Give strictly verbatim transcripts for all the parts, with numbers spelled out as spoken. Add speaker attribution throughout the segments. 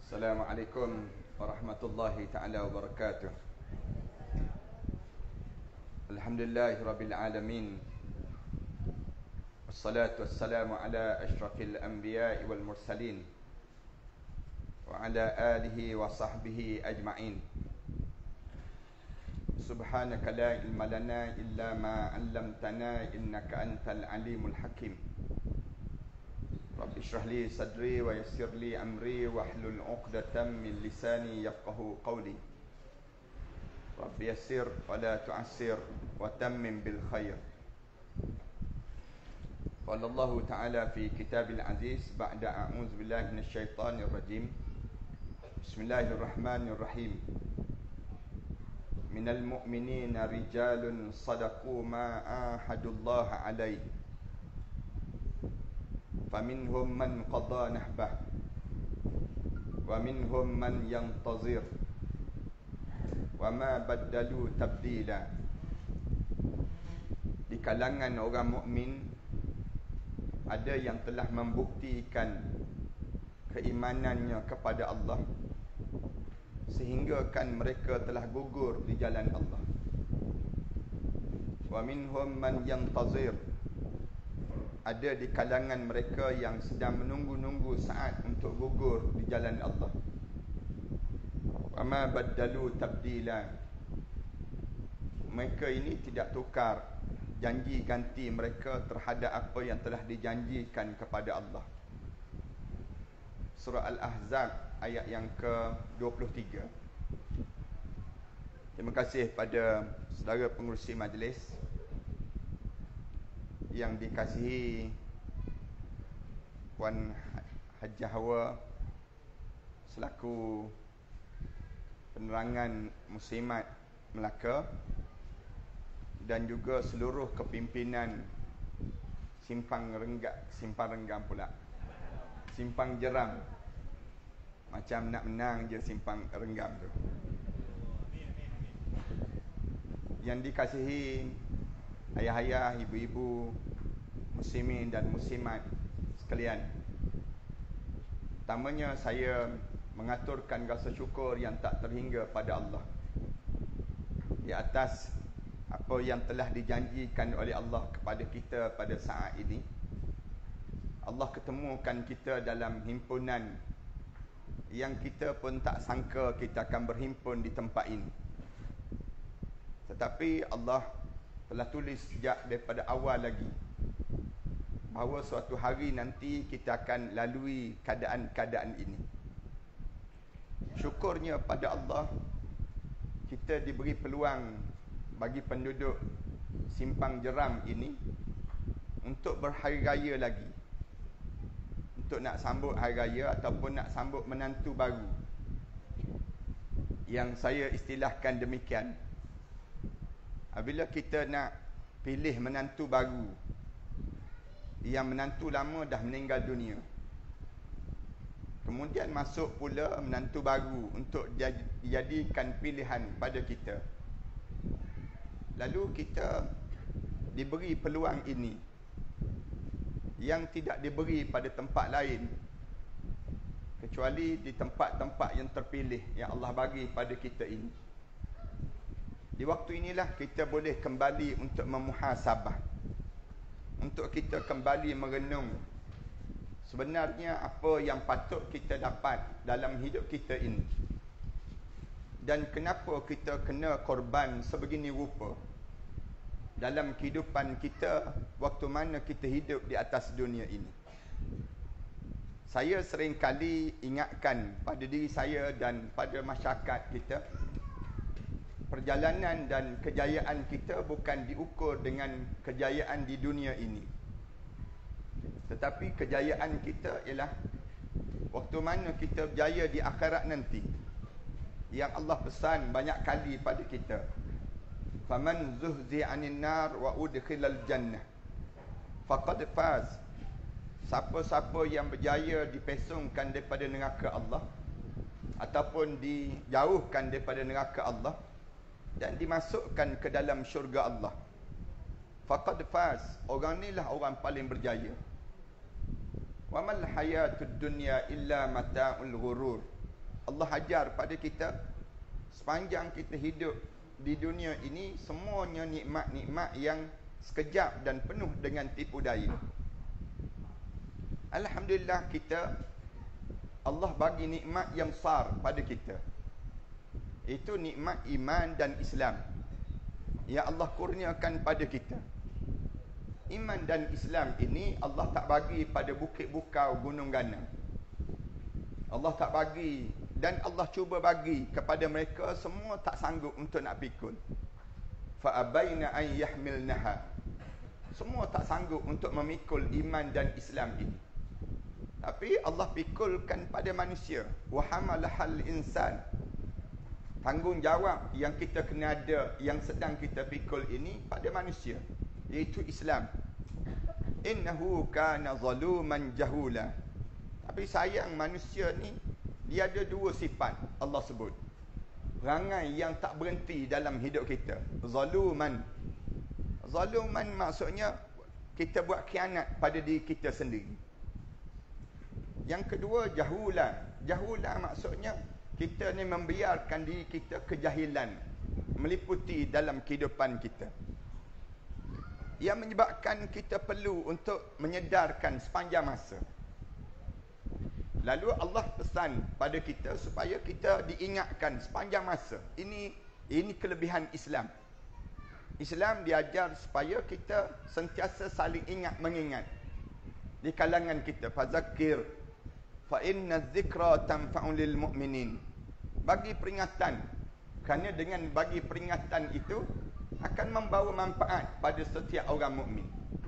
Speaker 1: Assalamualaikum warahmatullahi ta'ala wabarakatuh. Alhamdulillahi rabbil alamin. Wassalatu wassalamu ala ashrafil anbiya'i wal mursalin wa ala alihi wa sahbihi ajma'in. Subhanaka la ilma lana illa ma 'allamtana innaka antal alimul hakim. Rabbi shrah li sadri wa yassir li amri wahlul 'uqdatam min lisani yafqahu qawli. Rabbi yassir wa la tu'assir wa tammim bil khair. Qala Allah Ta'ala fi kitabil aziz ba'da a'udzu billahi minasyaitonir rajim. Bismillahirrahmanirrahim. Minal mu'minina rijalun sadaqu ma ahadullaha alaihi. Faminhum man qadha nahbah wa minhum man yantazir wa ma baddalu tabdila. Di kalangan orang mukmin ada yang telah membuktikan keimanannya kepada Allah sehingga kan mereka telah gugur di jalan Allah. Wa minhum man yantazir, ada di kalangan mereka yang sedang menunggu-nunggu saat untuk gugur di jalan Allah. Wa ma baddalu tabdila, mereka ini tidak tukar janji ganti mereka terhadap apa yang telah dijanjikan kepada Allah. Surah Al-Ahzab ayat yang ke dua puluh tiga. Terima kasih pada saudara pengerusi majlis yang dikasihi Puan Hajah Hawa selaku penerangan Muslimat Melaka, dan juga seluruh kepimpinan Simpang Renggam, Simpang Renggam pula, Simpang Jeram. Macam nak menang je Simpang Renggam tu. Yang dikasihi ayah-ayah, ibu-ibu, muslimin dan muslimat sekalian. Pertamanya saya mengaturkan rasa syukur yang tak terhingga pada Allah di atas apa yang telah dijanjikan oleh Allah kepada kita pada saat ini. Allah ketemukan kita dalam himpunan yang kita pun tak sangka kita akan berhimpun di tempat ini. Tetapi Allah telah tulis sejak daripada awal lagi bahawa suatu hari nanti kita akan lalui keadaan-keadaan ini. Syukurnya pada Allah, kita diberi peluang bagi penduduk Simpang Jeram ini untuk berhari raya lagi, untuk nak sambut hari raya ataupun nak sambut menantu baru, yang saya istilahkan demikian. Apabila kita nak pilih menantu baru, yang menantu lama dah meninggal dunia, kemudian masuk pula menantu baru untuk dijadikan pilihan pada kita. Lalu kita diberi peluang ini yang tidak diberi pada tempat lain, kecuali di tempat-tempat yang terpilih yang Allah bagi pada kita ini. Di waktu inilah kita boleh kembali untuk memuhasabah, untuk kita kembali merenung sebenarnya apa yang patut kita dapat dalam hidup kita ini, dan kenapa kita kena korban sebegini rupa dalam kehidupan kita waktu mana kita hidup di atas dunia ini. Saya sering kali ingatkan pada diri saya dan pada masyarakat kita, perjalanan dan kejayaan kita bukan diukur dengan kejayaan di dunia ini, tetapi kejayaan kita ialah waktu mana kita berjaya di akhirat nanti, yang Allah pesan banyak kali pada kita, faman zuhzi 'anil nar wa udkhilal jannah faqad faz. Siapa-siapa yang berjaya dipesongkan daripada neraka Allah ataupun dijauhkan daripada neraka Allah dan dimasukkan ke dalam syurga Allah, faqad faz, orang inilah orang paling berjaya. Wa mal hayatud dunya illa mata'ul ghurur. Allah ajar pada kita, sepanjang kita hidup di dunia ini, semuanya nikmat-nikmat yang sekejap dan penuh dengan tipu daya. Alhamdulillah, kita Allah bagi nikmat yang besar pada kita. Itu nikmat iman dan Islam yang Allah kurniakan pada kita. Iman dan Islam ini Allah tak bagi pada bukit bukau, gunung ganang. Allah tak bagi, dan Allah cuba bagi kepada mereka, semua tak sanggup untuk nak pikul. Fa abaina an yahmilnaha. Semua tak sanggup untuk memikul iman dan Islam ini. Tapi Allah pikulkan pada manusia. Wa hamalahal insan. Tanggungjawab yang kita kena ada, yang sedang kita pikul ini pada manusia, iaitu Islam. Innahu kana zaluman jahula. Tapi sayang, manusia ni dia ada dua sifat Allah sebut. Perangai yang tak berhenti dalam hidup kita. Zaluman. Zaluman maksudnya kita buat khianat pada diri kita sendiri. Yang kedua, jahula. Jahula maksudnya kita ni membiarkan diri kita kejahilan meliputi dalam kehidupan kita, yang menyebabkan kita perlu untuk menyedarkan sepanjang masa. Lalu Allah pesan pada kita supaya kita diingatkan sepanjang masa. Ini ini kelebihan Islam. Islam diajar supaya kita sentiasa saling ingat mengingat di kalangan kita. Fazakir fa inna dzikra tanfa'u lil mu'minin. Bagi peringatan, kerana dengan bagi peringatan itu akan membawa manfaat pada setiap orang mukmin.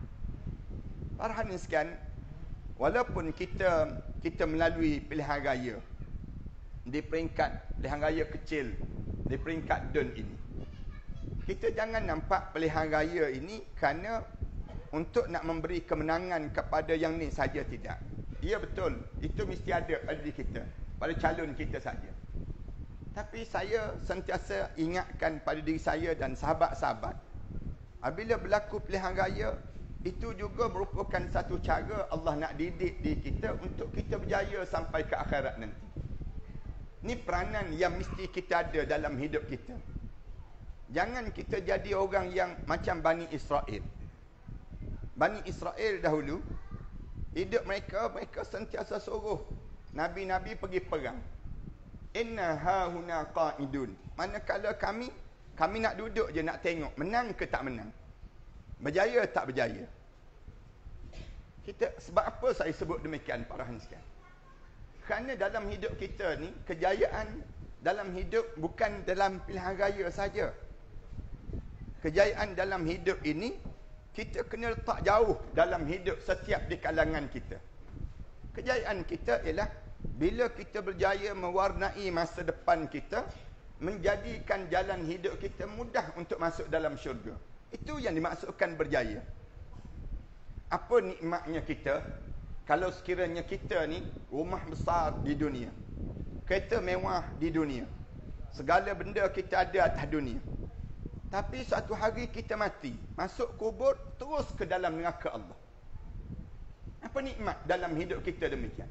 Speaker 1: Para hadirin sekalian, walaupun kita kita melalui pilihan raya di peringkat pilihan raya kecil, di peringkat dun ini, kita jangan nampak pilihan raya ini kerana untuk nak memberi kemenangan kepada yang ni saja, tidak. Ya betul, itu mesti ada pada diri kita, pada calon kita saja. Tapi saya sentiasa ingatkan pada diri saya dan sahabat-sahabat, apabila berlaku pilihan raya, itu juga merupakan satu cara Allah nak didik diri kita untuk kita berjaya sampai ke akhirat nanti. Ini peranan yang mesti kita ada dalam hidup kita. Jangan kita jadi orang yang macam Bani Israel. Bani Israel dahulu, hidup mereka, mereka sentiasa suruh Nabi-Nabi pergi perang. Inna hahuna qa'idun. Manakala kami, kami nak duduk je, nak tengok menang ke tak menang, berjaya tak berjaya. Kita, sebab apa saya sebut demikian, para hadirin sekalian? Kerana dalam hidup kita ni, kejayaan dalam hidup bukan dalam pilihan raya saja. Kejayaan dalam hidup ini kita kena letak jauh dalam hidup setiap di kalangan kita. Kejayaan kita ialah bila kita berjaya mewarnai masa depan kita, menjadikan jalan hidup kita mudah untuk masuk dalam syurga. Itu yang dimaksudkan berjaya. Apa nikmatnya kita kalau sekiranya kita ni rumah besar di dunia, kereta mewah di dunia, segala benda kita ada atas dunia, tapi satu hari kita mati, masuk kubur, terus ke dalam neraka Allah. Apa nikmat dalam hidup kita demikian?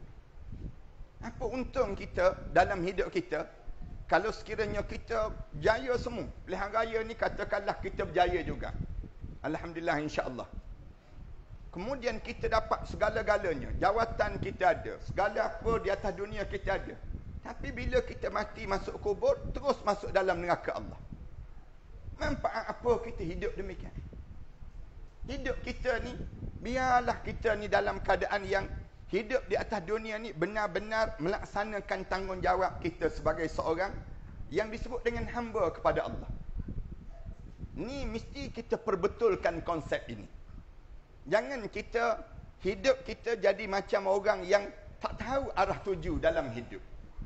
Speaker 1: Apa untung kita dalam hidup kita kalau sekiranya kita jaya semua? Pilihan raya ni katakanlah kita berjaya juga, alhamdulillah, insya-Allah. Kemudian kita dapat segala-galanya, jawatan kita ada, segala apa di atas dunia kita ada. Tapi bila kita mati masuk kubur, terus masuk dalam neraka Allah. Manfaat apa kita hidup demikian? Hidup kita ni, biarlah kita ni dalam keadaan yang hidup di atas dunia ni benar-benar melaksanakan tanggungjawab kita sebagai seorang yang disebut dengan hamba kepada Allah. Ni mesti kita perbetulkan konsep ini. Jangan kita hidup kita jadi macam orang yang tak tahu arah tuju dalam hidup.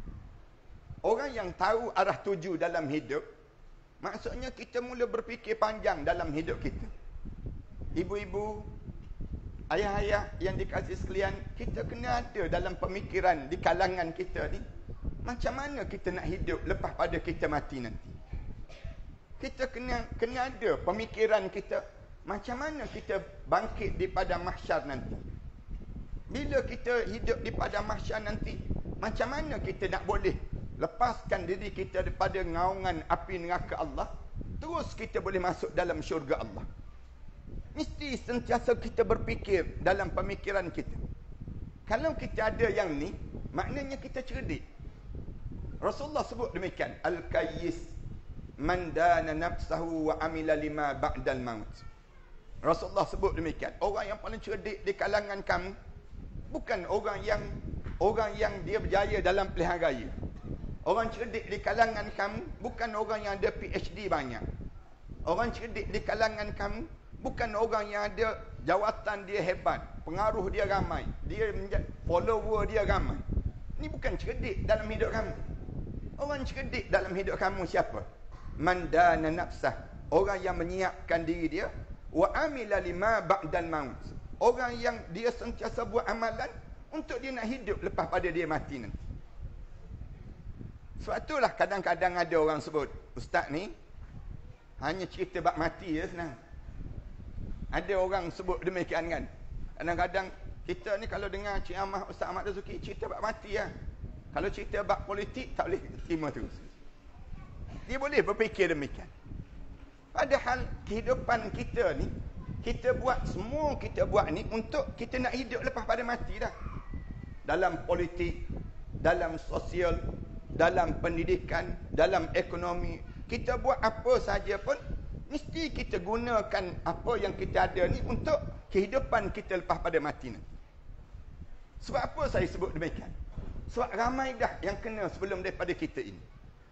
Speaker 1: Orang yang tahu arah tuju dalam hidup, maksudnya kita mula berfikir panjang dalam hidup kita. Ibu-ibu, ayah-ayah yang dikasihi sekalian, kita kena ada dalam pemikiran di kalangan kita ni, macam mana kita nak hidup lepas pada kita mati nanti. Kita kena kena ada pemikiran kita, macam mana kita bangkit di padang mahsyar nanti. Bila kita hidup di padang mahsyar nanti, macam mana kita nak boleh lepaskan diri kita daripada ngaungan api neraka Allah, terus kita boleh masuk dalam syurga Allah. Mesti sentiasa kita berfikir dalam pemikiran kita. Kalau kita ada yang ni, maknanya kita cerdik. Rasulullah sebut demikian, al-kayyis man dana nafsahu wa amila lima ba'dal maut. Rasulullah sebut demikian, orang yang paling cerdik di kalangan kamu bukan orang yang orang yang dia berjaya dalam pilihan raya. Orang cerdik di kalangan kamu bukan orang yang ada P H D banyak. Orang cerdik di kalangan kamu bukan orang yang ada jawatan dia hebat, pengaruh dia ramai, dia menjadi follower dia ramai. Ini bukan cerdik dalam hidup kamu. Orang cerdik dalam hidup kamu siapa? Man dana nafsah, orang yang menyiapkan diri dia, wa amila lima ba'dal maut. Orang yang dia sentiasa buat amalan untuk dia nak hidup lepas pada dia mati nanti. Sebab itulah kadang-kadang ada orang sebut, ustaz ni hanya cerita bab mati je senang. Ada orang sebut demikian kan. Kadang-kadang kita ni kalau dengar Cik Ahmad, Ustaz Ahmad Dazuki cerita bab mati lah. Kalau cerita bab politik tak boleh terima terus. Dia boleh berfikir demikian. Padahal kehidupan kita ni, kita buat semua kita buat ni untuk kita nak hidup lepas pada mati dah. Dalam politik, dalam sosial, dalam pendidikan, dalam ekonomi, kita buat apa saja pun mesti kita gunakan apa yang kita ada ni untuk kehidupan kita lepas pada mati nanti. Sebab apa saya sebut demikian? Sebab ramai dah yang kena sebelum daripada kita ini,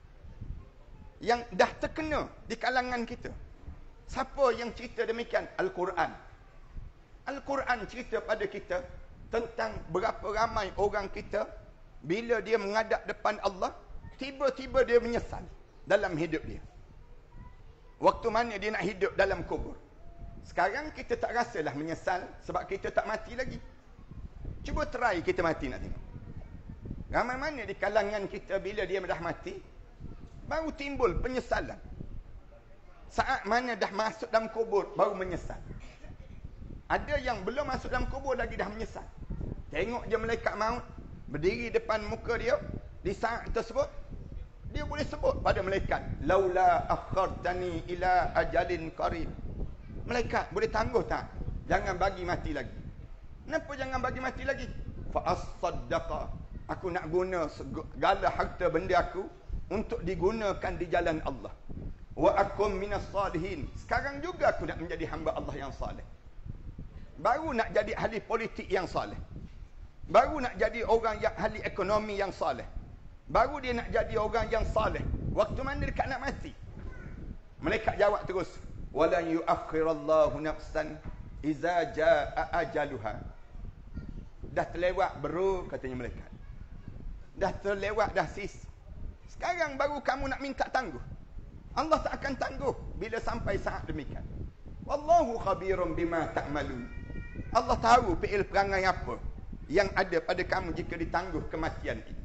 Speaker 1: yang dah terkena di kalangan kita. Siapa yang cerita demikian? Al-Quran. Al-Quran cerita pada kita tentang berapa ramai orang kita bila dia menghadap depan Allah, tiba-tiba dia menyesal dalam hidup dia. Waktu mana dia nak hidup dalam kubur. Sekarang kita tak rasalah menyesal sebab kita tak mati lagi. Cuba try kita mati nak tengok. Ramai mana di kalangan kita bila dia dah mati, baru timbul penyesalan. Saat mana dah masuk dalam kubur, baru menyesal. Ada yang belum masuk dalam kubur lagi dah menyesal. Tengok dia malaikat maut berdiri depan muka dia, di saat tersebut dia boleh sebut pada malaikat, laula akhartani ila ajalin qarib. Malaikat boleh tangguh tak? Jangan bagi mati lagi. Kenapa jangan bagi mati lagi? Fa as-saddaqa. Aku nak guna segala harta benda aku untuk digunakan di jalan Allah. Wa akum minas salihin. Sekarang juga aku nak menjadi hamba Allah yang saleh. Baru nak jadi ahli politik yang saleh. Baru nak jadi orang yang ahli ekonomi yang saleh. Baru dia nak jadi orang yang saleh. Waktu mana dekat nak mati? Malaikat jawab terus, walan yuakhirallahu nafsan iza jaa ajaluha. Dah terlewat bro, katanya malaikat. Dah terlewat dah sis. Sekarang baru kamu nak minta tangguh. Allah tak akan tangguh bila sampai saat demikian. Wallahu khabirum bima ta'malun. Allah tahu fi'il perangai apa yang ada pada kamu jika ditangguh kematian ini.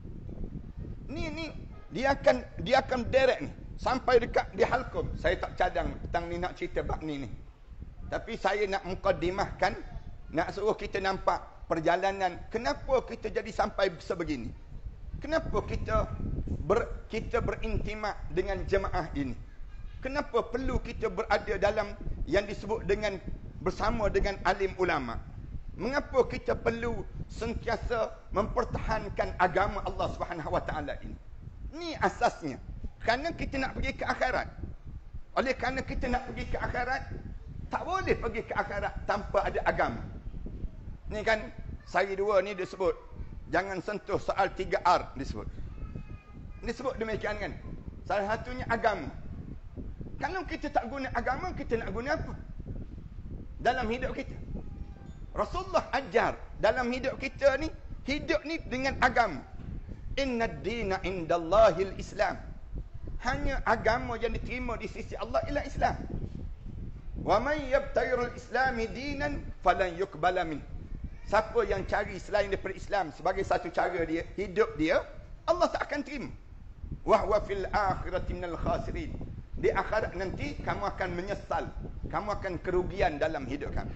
Speaker 1: Ni ni dia akan dia akan direct ni sampai dekat di halqum. Saya tak cadang tentang ni nak cerita bab ni ni. Tapi saya nak mukadimahkan, nak suruh kita nampak perjalanan kenapa kita jadi sampai sebegini. Kenapa kita ber, kita berintimak dengan jemaah ini? Kenapa perlu kita berada dalam yang disebut dengan bersama dengan alim ulama? Mengapa kita perlu sentiasa mempertahankan agama Allah Subhanahu Wa Taala ini? Ini asasnya. Kerana kita nak pergi ke akhirat. Oleh kerana kita nak pergi ke akhirat, tak boleh pergi ke akhirat tanpa ada agama. Ni kan sari dua ni disebut, jangan sentuh soal tiga R disebut. Disebut demikian kan. Salah satunya agama. Kalau kita tak guna agama, kita nak guna apa dalam hidup kita? Rasulullah ajar dalam hidup kita ni, hidup ni dengan agama. Inna ad-dina indallahil Islam. Hanya agama yang diterima di sisi Allah ialah Islam. Wa man yabtaghirul islami dinan falan yuqbala min. Siapa yang cari selain daripada Islam sebagai satu cara dia hidup dia, Allah tak akan terima. Wa huwa fil akhirati minal khasirin. Di akhirat nanti kamu akan menyesal, kamu akan kerugian dalam hidup kamu.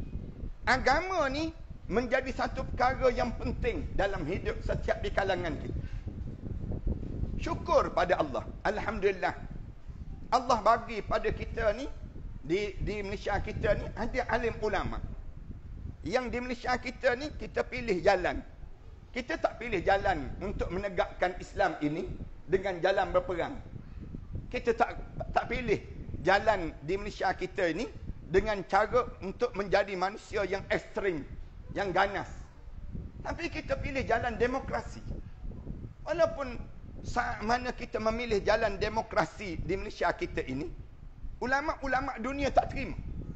Speaker 1: Agama ni menjadi satu perkara yang penting dalam hidup setiap di kalangan kita. Syukur pada Allah. Alhamdulillah. Allah bagi pada kita ni, di di Malaysia kita ni, ada alim ulama. Yang di Malaysia kita ni, kita pilih jalan. Kita tak pilih jalan untuk menegakkan Islam ini dengan jalan berperang. Kita tak tak pilih jalan di Malaysia kita ini dengan cara untuk menjadi manusia yang ekstrim, yang ganas. Tapi kita pilih jalan demokrasi. Walaupun saat mana kita memilih jalan demokrasi di Malaysia kita ini, ulama-ulama dunia tak terima.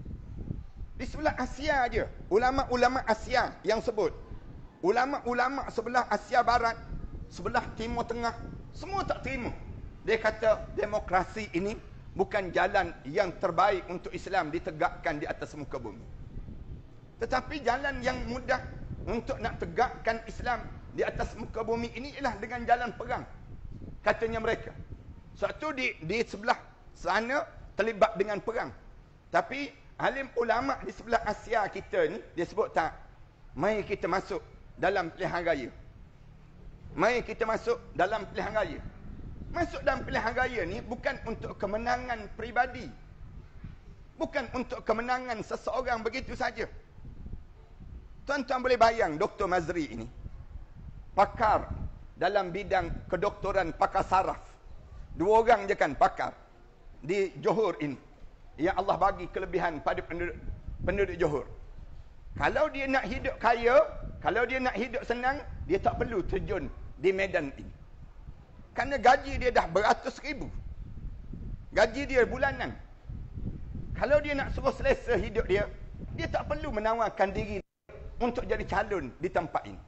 Speaker 1: Di sebelah Asia aja, ulama-ulama Asia yang sebut, ulama-ulama sebelah Asia Barat, sebelah Timur Tengah, semua tak terima. Dia kata demokrasi ini bukan jalan yang terbaik untuk Islam ditegakkan di atas muka bumi. Tetapi jalan yang mudah untuk nak tegakkan Islam di atas muka bumi ini ialah dengan jalan perang, katanya mereka. Satu di di sebelah sana terlibat dengan perang. Tapi alim ulama di sebelah Asia kita ni, dia sebut tak, mari kita masuk dalam pilihan raya. Mari kita masuk dalam pilihan raya. Masuk dalam pilihan raya ni bukan untuk kemenangan peribadi. Bukan untuk kemenangan seseorang begitu saja. Tuan-tuan boleh bayang Doktor Mazri ini, pakar dalam bidang kedoktoran, pakar saraf. Dua orang je kan pakar di Johor ini, yang Allah bagi kelebihan pada penduduk, penduduk Johor. Kalau dia nak hidup kaya, kalau dia nak hidup senang, dia tak perlu terjun di medan ini. Kerana gaji dia dah beratus ribu. Gaji dia bulanan. Kalau dia nak suruh selesa hidup dia, dia tak perlu menawarkan diri untuk jadi calon di tempat ini.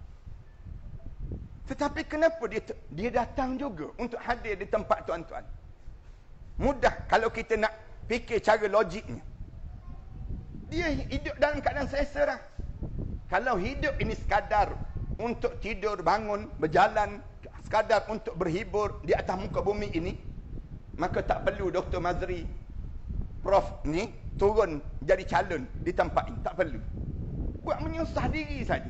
Speaker 1: Tetapi kenapa dia dia datang juga untuk hadir di tempat tuan-tuan? Mudah kalau kita nak fikir cara logiknya. Dia hidup dalam keadaan selesa dah. Kalau hidup ini sekadar untuk tidur, bangun, berjalan, sekadar untuk berhibur di atas muka bumi ini, maka tak perlu Doktor Mazri, Prof ni turun jadi calon di tempat ini. Tak perlu. Buat menyusah diri saja.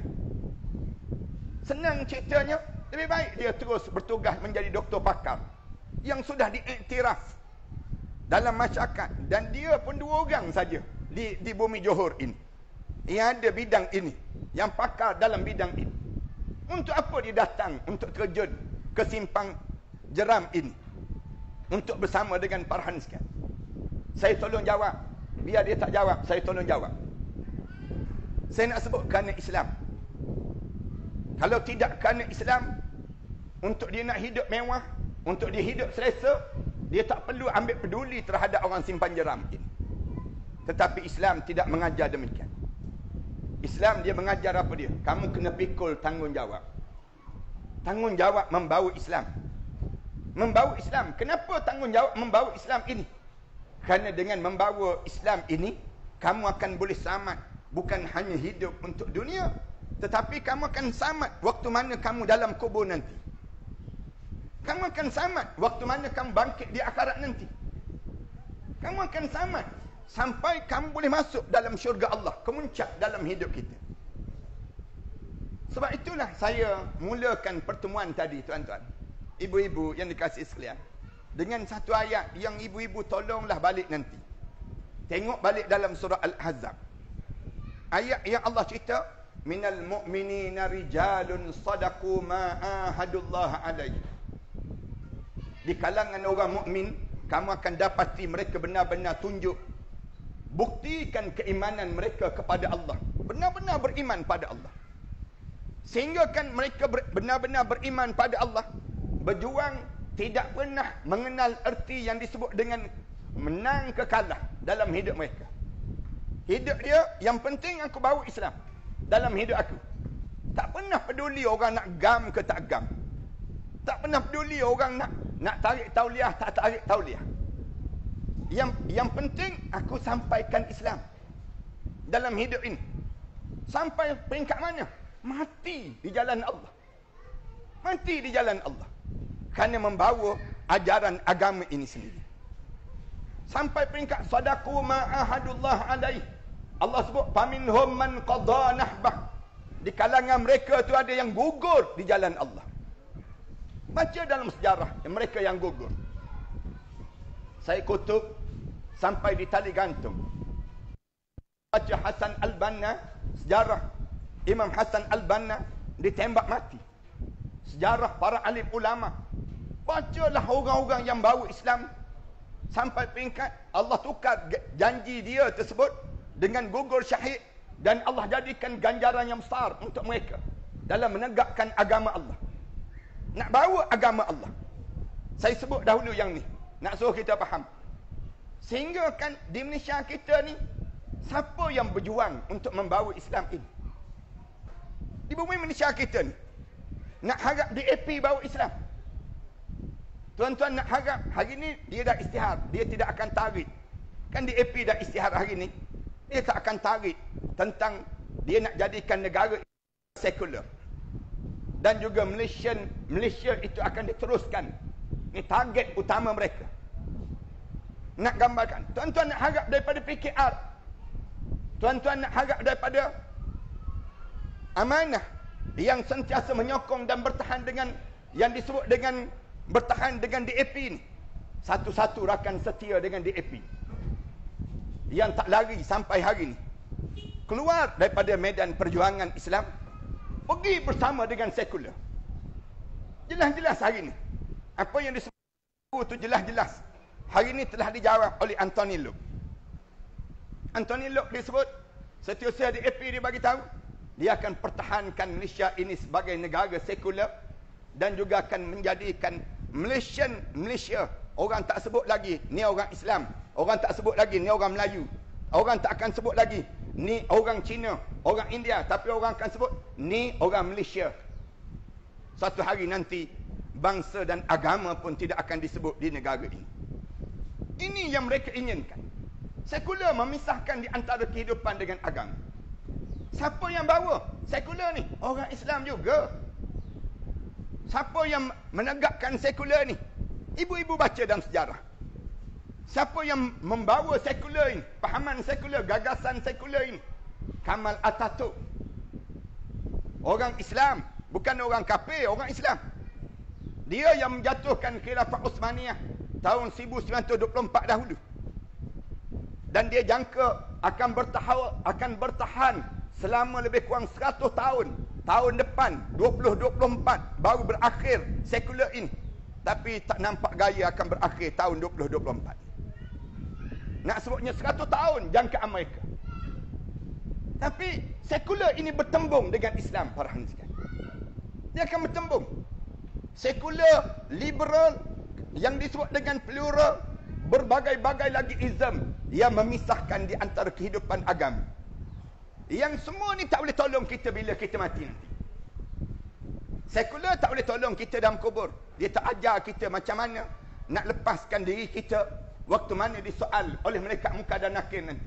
Speaker 1: Senang ceritanya, lebih baik dia terus bertugas menjadi doktor pakar yang sudah diiktiraf dalam masyarakat. Dan dia pun dua orang saja di, di bumi Johor ini yang ada bidang ini, yang pakar dalam bidang ini. Untuk apa dia datang untuk terjun ke simpang jeram ini untuk bersama dengan Farhan sekalian? Saya tolong jawab. Biar dia tak jawab, saya tolong jawab. Saya nak sebut kerana Islam. Kalau tidak kerana Islam, untuk dia nak hidup mewah, untuk dia hidup selesa, dia tak perlu ambil peduli terhadap orang simpan jeram ini. Tetapi Islam tidak mengajar demikian. Islam dia mengajar apa dia? Kamu kena pikul tanggungjawab. Tanggungjawab membawa Islam. Membawa Islam. Kenapa tanggungjawab membawa Islam ini? Kerana dengan membawa Islam ini, kamu akan boleh selamat. Bukan hanya hidup untuk dunia, tetapi kamu akan selamat waktu mana kamu dalam kubur nanti. Kamu akan selamat waktu mana kamu bangkit di akhirat nanti. Kamu akan selamat sampai kamu boleh masuk dalam syurga Allah, kemuncak dalam hidup kita. Sebab itulah saya mulakan pertemuan tadi, tuan-tuan, ibu-ibu yang dikasihi sekalian, dengan satu ayat yang ibu-ibu tolonglah balik nanti. Tengok balik dalam surah Al-Ahzab. Ayat yang Allah cerita, minal mu'minina rijalun sadaqu ma ahadullah alaihi. Di kalangan orang mukmin, kamu akan dapati mereka benar-benar tunjuk, buktikan keimanan mereka kepada Allah. Benar-benar beriman pada Allah. Sehingga kan mereka benar-benar beriman pada Allah, berjuang, tidak pernah mengenal erti yang disebut dengan menang ke kalah dalam hidup mereka. Hidup dia, yang penting aku bawa Islam dalam hidup aku. Tak pernah peduli orang nak gam ke tak gam. Tak pernah peduli orang nak nak tarik tauliah tak tarik tauliah. Yang yang penting aku sampaikan Islam dalam hidup ini. Sampai peringkat mana? Mati di jalan Allah. Mati di jalan Allah. Kerana membawa ajaran agama ini sendiri. Sampai peringkat sadaqu ma ahadullah alaih. Allah sebut faminhum man qada nahbah. Di kalangan mereka tu ada yang gugur di jalan Allah. Baca dalam sejarah mereka yang gugur. Saya kutub sampai di tali gantung. Baca Hasan Al-Banna, sejarah Imam Hasan Al-Banna ditembak mati. Sejarah para alim ulama. Bacalah orang-orang yang bawa Islam sampai peringkat Allah tukar janji dia tersebut dengan gugur syahid, dan Allah jadikan ganjaran yang besar untuk mereka dalam menegakkan agama Allah. Nak bawa agama Allah. Saya sebut dahulu yang ni, nak suruh kita faham. Sehingga kan di Malaysia kita ni, siapa yang berjuang untuk membawa Islam ini? Di bumi Malaysia kita ni, nak harap D A P bawa Islam. Tuan-tuan nak harap hari ni dia dah istihar, dia tidak akan tarik. Kan D A P dah istihar hari ni, dia tak akan tarik tentang dia nak jadikan negara sekular. Dan juga Malaysian, Malaysia itu akan diteruskan. Ini target utama mereka. Nak gambarkan, tuan-tuan nak harap daripada P K R, tuan-tuan nak harap daripada Amanah yang sentiasa menyokong dan bertahan dengan yang disebut dengan bertahan dengan D A P ni, satu-satu rakan setia dengan D A P yang tak lari sampai hari ni, keluar daripada medan perjuangan Islam, pergi bersama dengan sekular. Jelas-jelas hari ni apa yang disebut itu jelas-jelas hari ni telah dijawab oleh Anthony Loke. Anthony Loke disebut setiausaha D A P dia bagi tahu dia akan pertahankan Malaysia ini sebagai negara sekular, dan juga akan menjadikan Malaysian Malaysia, orang tak sebut lagi ni orang Islam, orang tak sebut lagi ni orang Melayu, orang tak akan sebut lagi ni orang Cina, orang India, tapi orang akan sebut ni orang Malaysia. Satu hari nanti bangsa dan agama pun tidak akan disebut di negara ini. Ini yang mereka inginkan. Sekular memisahkan di antara kehidupan dengan agama. Siapa yang bawa sekular ni? Orang Islam juga. Siapa yang menegakkan sekular ni? Ibu-ibu baca dalam sejarah. Siapa yang membawa sekular ini? Pahaman sekular, gagasan sekular ini? Kamal Atatürk. Orang Islam, bukan orang kafir, orang Islam. Dia yang menjatuhkan Khilafah Uthmaniyah tahun seribu sembilan ratus dua puluh empat dahulu. Dan dia jangka akan bertahan, akan bertahan selama lebih kurang seratus tahun. Tahun depan dua ribu dua puluh empat baru berakhir sekular ini. Tapi tak nampak gaya akan berakhir tahun dua ribu dua puluh empat. Nak sebutnya seratus tahun jangkaan mereka. Tapi sekular ini bertembung dengan Islam, para hadirin. Dia akan bertembung. Sekular, liberal, yang disebut dengan plural, berbagai-bagai lagi ism yang memisahkan di antara kehidupan agama. Yang semua ni tak boleh tolong kita bila kita mati nanti. Sekular tak boleh tolong kita dalam kubur. Dia tak ajar kita macam mana nak lepaskan diri kita waktu mana disoal oleh malaikat muka dan nakir nanti.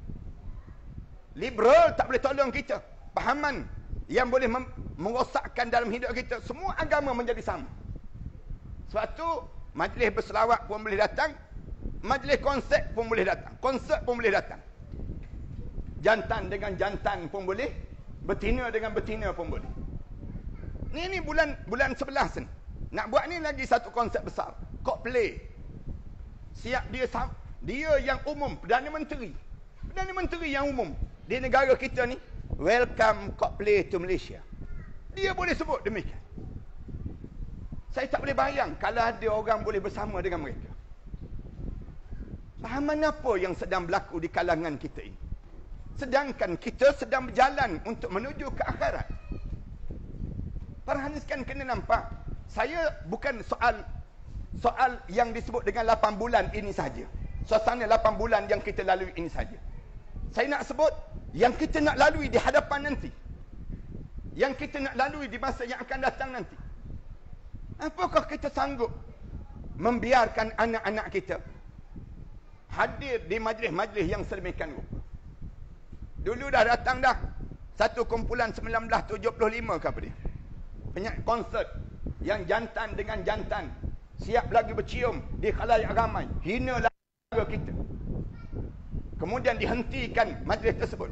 Speaker 1: Liberal tak boleh tolong kita. Pahaman yang boleh merosakkan dalam hidup kita. Semua agama menjadi sama. Sebab tu majlis berselawat pun boleh datang, majlis konsep pun boleh datang, konsep pun boleh datang. Jantan dengan jantan pun boleh, betina dengan betina pun boleh. Ni ni bulan bulan sebelas ni. Nak buat ni lagi satu konsep besar. Kok play. Siap dia dia yang umum, Perdana Menteri. Perdana Menteri yang umum di negara kita ni, welcome Kok play to Malaysia. Dia boleh sebut demikian. Saya tak boleh bayang kalau ada orang boleh bersama dengan mereka. Pahaman apa yang sedang berlaku di kalangan kita ini? Sedangkan kita sedang berjalan untuk menuju ke akhirat. Para hadirin kena nampak, saya bukan soal soal yang disebut dengan lapan bulan ini saja. Suasana lapan bulan yang kita lalui ini saja. Saya nak sebut yang kita nak lalui di hadapan nanti. Yang kita nak lalui di masa yang akan datang nanti. Apakah kita sanggup membiarkan anak-anak kita hadir di majlis-majlis yang sedemikian rupa? Dulu dah datang dah satu kumpulan sembilan belas tujuh puluh lima ke apa dia? Penyanyi konsert yang jantan dengan jantan siap lagi bercium di khalayak ramai, hina laga kita. Kemudian dihentikan majlis tersebut.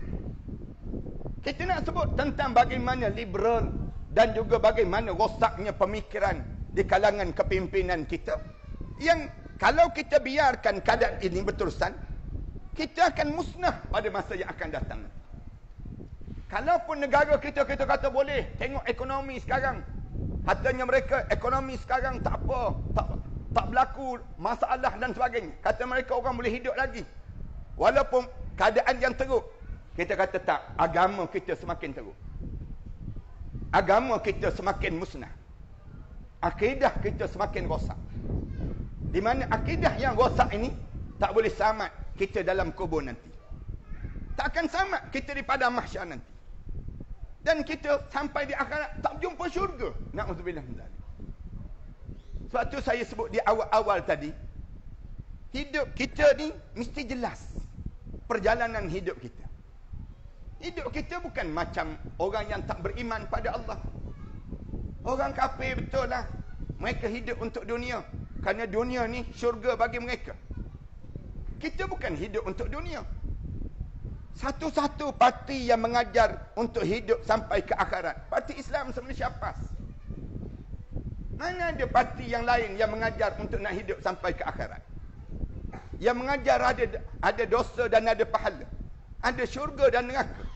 Speaker 1: Kita nak sebut tentang bagaimana liberal dan juga bagaimana rosaknya pemikiran di kalangan kepimpinan kita yang kalau kita biarkan keadaan ini berterusan, kita akan musnah pada masa yang akan datang. Kalaupun negara kita, kita kata boleh, tengok ekonomi sekarang, katanya mereka ekonomi sekarang tak apa, tak, tak berlaku masalah dan sebagainya. Kata mereka orang boleh hidup lagi. Walaupun keadaan yang teruk, kita kata tak, agama kita semakin teruk. Agama kita semakin musnah. Akidah kita semakin rosak. Di mana akidah yang rosak ini tak boleh selamat kita dalam kubur nanti. Tak akan selamat kita di padang mahsyar nanti. Dan kita sampai di akhirat tak jumpa syurga. Na'udzubillah min dzalik. Sebab tu saya sebut di awal-awal tadi, hidup kita ni mesti jelas perjalanan hidup kita. Hidup kita bukan macam orang yang tak beriman pada Allah. Orang kafir betul lah. Mereka hidup untuk dunia. Kerana dunia ni syurga bagi mereka. Kita bukan hidup untuk dunia. Satu-satu parti yang mengajar untuk hidup sampai ke akhirat, parti Islam Malaysia P A S. Mana ada parti yang lain yang mengajar untuk nak hidup sampai ke akhirat? Yang mengajar ada ada dosa dan ada pahala. Ada syurga dan neraka.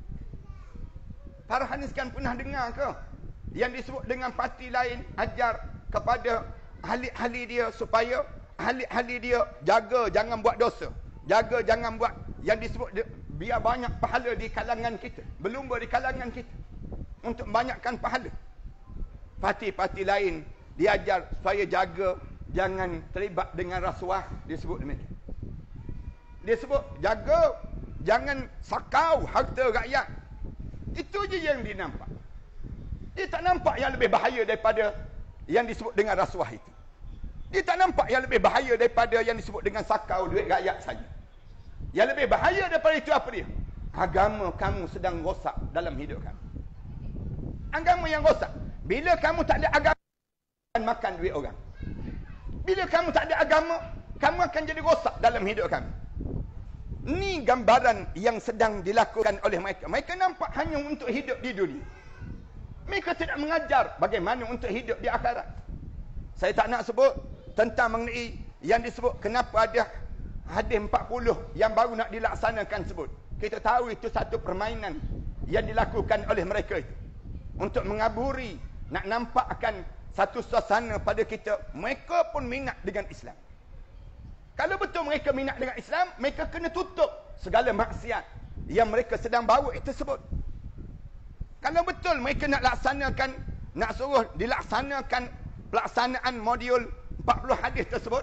Speaker 1: Para haniskan pernah dengar ke yang disebut dengan parti lain ajar kepada ahli-ahli dia supaya ahli-ahli dia jaga jangan buat dosa, jaga jangan buat yang disebut dia, biar banyak pahala di kalangan kita, berlumba di kalangan kita untuk banyakkan pahala. Parti-parti lain diajar supaya jaga jangan terlibat dengan rasuah, disebut demikian. Dia sebut jaga jangan sakau harta rakyat. Itu je yang dia nampak. Dia tak nampak yang lebih bahaya daripada yang disebut dengan rasuah itu. Dia tak nampak yang lebih bahaya daripada yang disebut dengan sakau duit rakyat saja. Yang lebih bahaya daripada itu apa dia? Agama kamu sedang rosak dalam hidup kamu. Agama yang rosak. Bila kamu tak ada agama, akan makan duit orang. Bila kamu tak ada agama, kamu akan jadi rosak dalam hidup kamu. Ini gambaran yang sedang dilakukan oleh mereka. Mereka nampak hanya untuk hidup di dunia. Mereka tidak mengajar bagaimana untuk hidup di akhirat. Saya tak nak sebut tentang mengenai yang disebut kenapa ada hadis empat puluh yang baru nak dilaksanakan sebut. Kita tahu itu satu permainan yang dilakukan oleh mereka itu. Untuk mengaburi, nak nampakkan satu suasana pada kita. Mereka pun minat dengan Islam. Kalau betul mereka minat dengan Islam, mereka kena tutup segala maksiat yang mereka sedang bawa itu sebut. Kalau betul mereka nak laksanakan, nak suruh dilaksanakan pelaksanaan modul empat puluh hadis tersebut,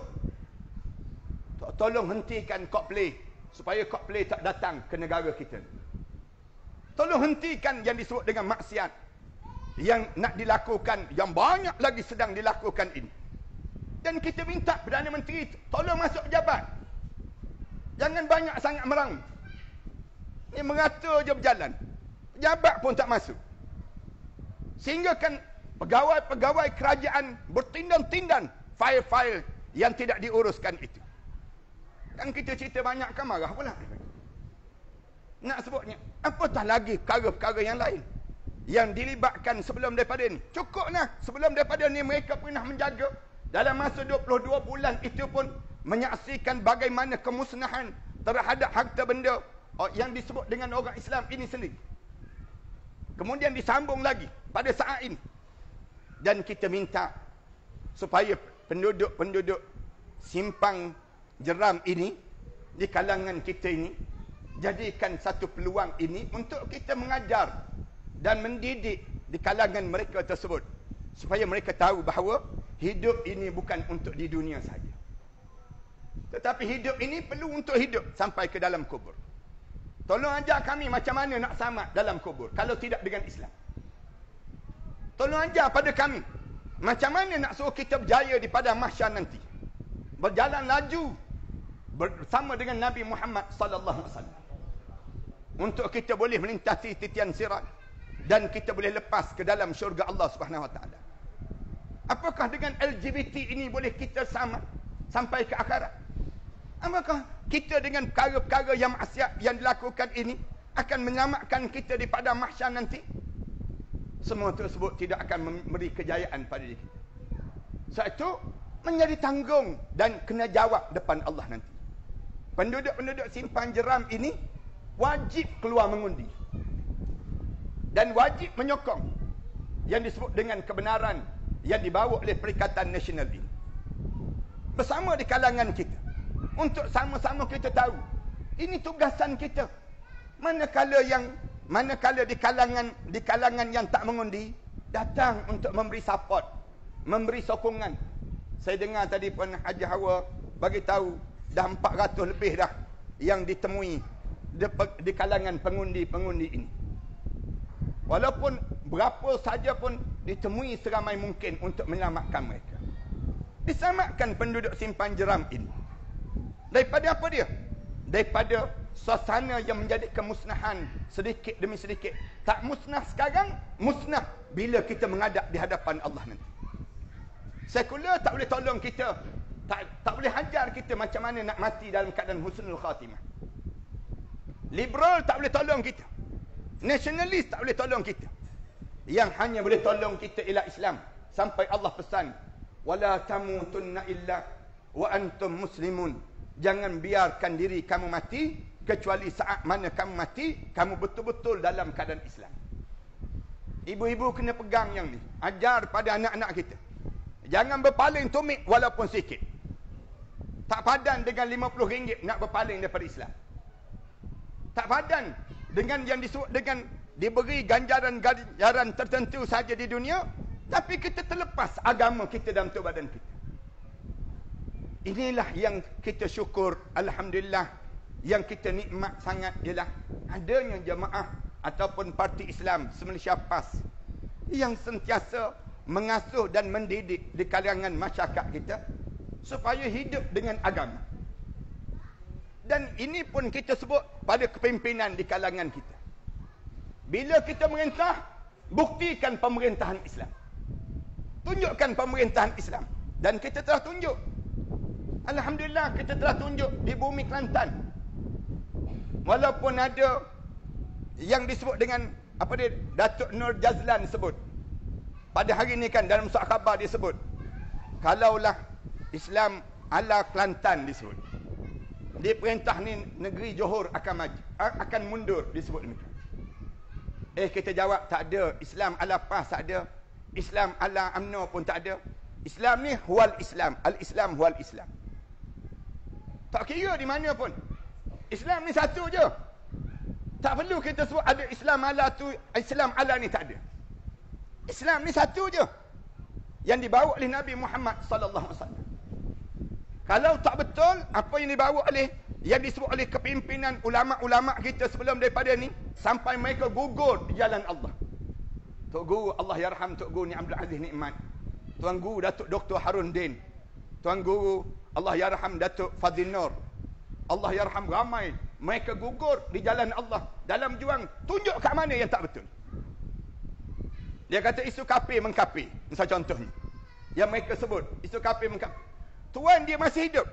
Speaker 1: tolong hentikan Coldplay supaya Coldplay tak datang ke negara kita. Tolong hentikan yang disebut dengan maksiat yang nak dilakukan, yang banyak lagi sedang dilakukan ini. Dan kita minta Perdana Menteri tolong masuk pejabat. Jangan banyak sangat merang. Ini merata je berjalan. Pejabat pun tak masuk. Sehingga kan pegawai-pegawai kerajaan bertindan-tindan fail-fail yang tidak diuruskan itu. Kan kita cerita banyak kan marah pula. Nak sebutnya, apatah lagi perkara-perkara yang lain yang dilibatkan sebelum daripada ini. Cukuplah sebelum daripada ini mereka pernah menjaga. Dalam masa dua puluh dua bulan itu pun menyaksikan bagaimana kemusnahan terhadap harta benda yang disebut dengan orang Islam ini sendiri. Kemudian disambung lagi pada saat ini. Dan kita minta supaya penduduk-penduduk simpang jeram ini di kalangan kita ini jadikan satu peluang ini untuk kita mengajar dan mendidik di kalangan mereka tersebut supaya mereka tahu bahawa hidup ini bukan untuk di dunia saja, tetapi hidup ini perlu untuk hidup sampai ke dalam kubur. Tolong ajar kami macam mana nak selamat dalam kubur kalau tidak dengan Islam. Tolong ajar pada kami macam mana nak suruh kita berjaya di padang mahsyar nanti, berjalan laju bersama dengan Nabi Muhammad sallallahu alaihi wasallam, untuk kita boleh melintasi titian sirat dan kita boleh lepas ke dalam syurga Allah Subhanahu wa taala. Apakah dengan L G B T ini boleh kita sama sampai ke akhirat? Apakah kita dengan perkara-perkara yang maksiat yang dilakukan ini akan menyelamatkan kita di padang mahsyar nanti? Semua tersebut tidak akan memberi kejayaan pada diri kita. Sebab itu menjadi tanggung dan kena jawab depan Allah nanti. Penduduk-penduduk Simpang Jeram ini wajib keluar mengundi. Dan wajib menyokong yang disebut dengan kebenaran yang dibawa oleh Perikatan Nasional ini. Bersama di kalangan kita. Untuk sama-sama kita tahu. Ini tugasan kita. Manakala yang manakala di kalangan di kalangan yang tak mengundi datang untuk memberi support, memberi sokongan. Saya dengar tadi pun Haji Hawa bagi tahu dah empat ratus lebih dah yang ditemui di, di kalangan pengundi-pengundi ini. Walaupun berapa saja pun ditemui seramai mungkin untuk menyelamatkan mereka. Diselamatkan penduduk Simpang Jeram ini. Daripada apa dia? Daripada suasana yang menjadi kemusnahan sedikit demi sedikit. Tak musnah sekarang, musnah bila kita menghadap di hadapan Allah nanti. Sekular tak boleh tolong kita. Tak, tak boleh hajar kita macam mana nak mati dalam keadaan husnul khatimah. Liberal tak boleh tolong kita. Nasionalis tak boleh tolong kita. Yang hanya boleh tolong kita ialah Islam. Sampai Allah pesan, wala tamutunna illa wa antum muslimun. Jangan biarkan diri kamu mati kecuali saat mana kamu mati, kamu betul-betul dalam keadaan Islam. Ibu-ibu kena pegang yang ni. Ajar pada anak-anak kita. Jangan berpaling tumit walaupun sikit. Tak padan dengan lima puluh ringgit nak berpaling daripada Islam. Tak padan dengan yang disebut dengan diberi ganjaran-ganjaran tertentu saja di dunia, tapi kita terlepas agama kita dalam tubuh badan kita. Inilah yang kita syukur, alhamdulillah, yang kita nikmat sangat ialah adanya jemaah ataupun parti Islam se-Malaysia P A S yang sentiasa mengasuh dan mendidik di kalangan masyarakat kita supaya hidup dengan agama. Dan ini pun kita sebut pada kepimpinan di kalangan kita. Bila kita merintah, buktikan pemerintahan Islam. Tunjukkan pemerintahan Islam. Dan kita telah tunjuk. Alhamdulillah kita telah tunjuk di bumi Kelantan. Walaupun ada yang disebut dengan apa dia, Datuk Nur Jazlan sebut. Pada hari ini kan dalam surat khabar dia sebut, kalaulah Islam ala Kelantan disebut, di perintah ni negeri Johor akan maju, akan mundur disebut demikian. Eh kita jawab tak ada. Islam ala P A S tak ada. Islam ala U M N O pun tak ada. Islam ni huwal Islam. Al-Islam huwal Islam. Tak kira di mana pun. Islam ni satu je. Tak perlu kita sebut ada Islam ala tu, Islam ala ni tak ada. Islam ni satu je. Yang dibawa oleh Nabi Muhammad sallallahu alaihi wasallam. Kalau tak betul apa yang dibawa oleh yang disebut oleh kepimpinan ulama-ulama kita sebelum daripada ni, sampai mereka gugur di jalan Allah. Tok Guru Allah yarham Tok Guru Ni Abdul Aziz Nikmat, Tuan Guru Datuk Doktor Harun Din, Tuan Guru Allah yarham Datuk Fadil Nur, Allah yarham ramai, mereka gugur di jalan Allah dalam juang tunjuk kat mana yang tak betul. Dia kata isu kafir mengkafir, misal contohnya yang mereka sebut isu kafir mengkafir, tuan dia masih hidup.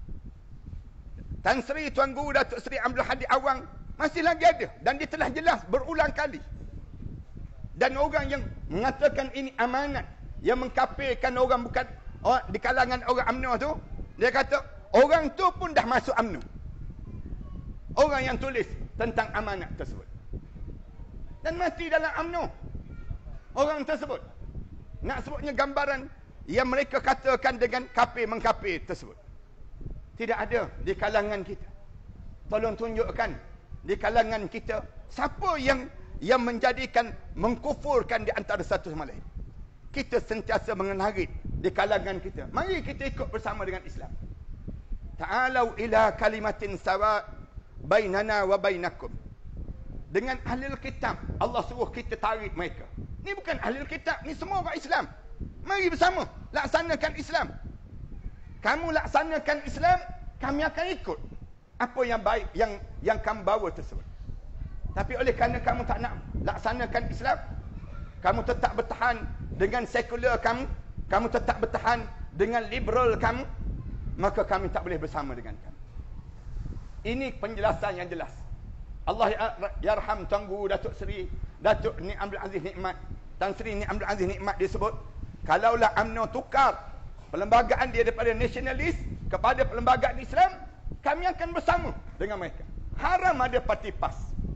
Speaker 1: Tan Sri Tuan Guru Datuk Seri Abdul Hadi Awang masih lagi ada dan dia telah jelas berulang kali. Dan orang yang mengatakan ini amanat, yang mengkafirkan orang bukan oh, di kalangan orang U M N O tu, dia kata orang tu pun dah masuk U M N O. Orang yang tulis tentang amanat tersebut dan mati dalam U M N O. Orang tersebut nak sebutnya gambaran yang mereka katakan dengan kafir mengkafir tersebut. Tidak ada di kalangan kita. Tolong tunjukkan di kalangan kita siapa yang yang menjadikan mengkufurkan di antara satu sama lain. Kita sentiasa mengenarit di kalangan kita. Mari kita ikut bersama dengan Islam. Ta'alau ila kalimatin sawa bainana wa bainakum. Dengan ahli kitab, Allah suruh kita tarik mereka. Ni bukan ahli kitab, ni semua orang Islam. Mari bersama laksanakan Islam. Kamu laksanakan Islam, kami akan ikut apa yang baik yang yang kamu bawa tersebut. Tapi oleh kerana kamu tak nak laksanakan Islam, kamu tetap bertahan dengan sekular kamu, kamu tetap bertahan dengan liberal kamu, maka kami tak boleh bersama dengan kamu. Ini penjelasan yang jelas. Allah yarham Tuan Guru Datuk Seri Datuk Ni Abdul Aziz Nikmat, Tan Sri Ni Abdul Aziz Nikmat disebut, kalaulah U M N O tukar perlembagaan dia daripada nasionalis kepada perlembagaan Islam, kami akan bersama dengan mereka. Haram ada parti PAS.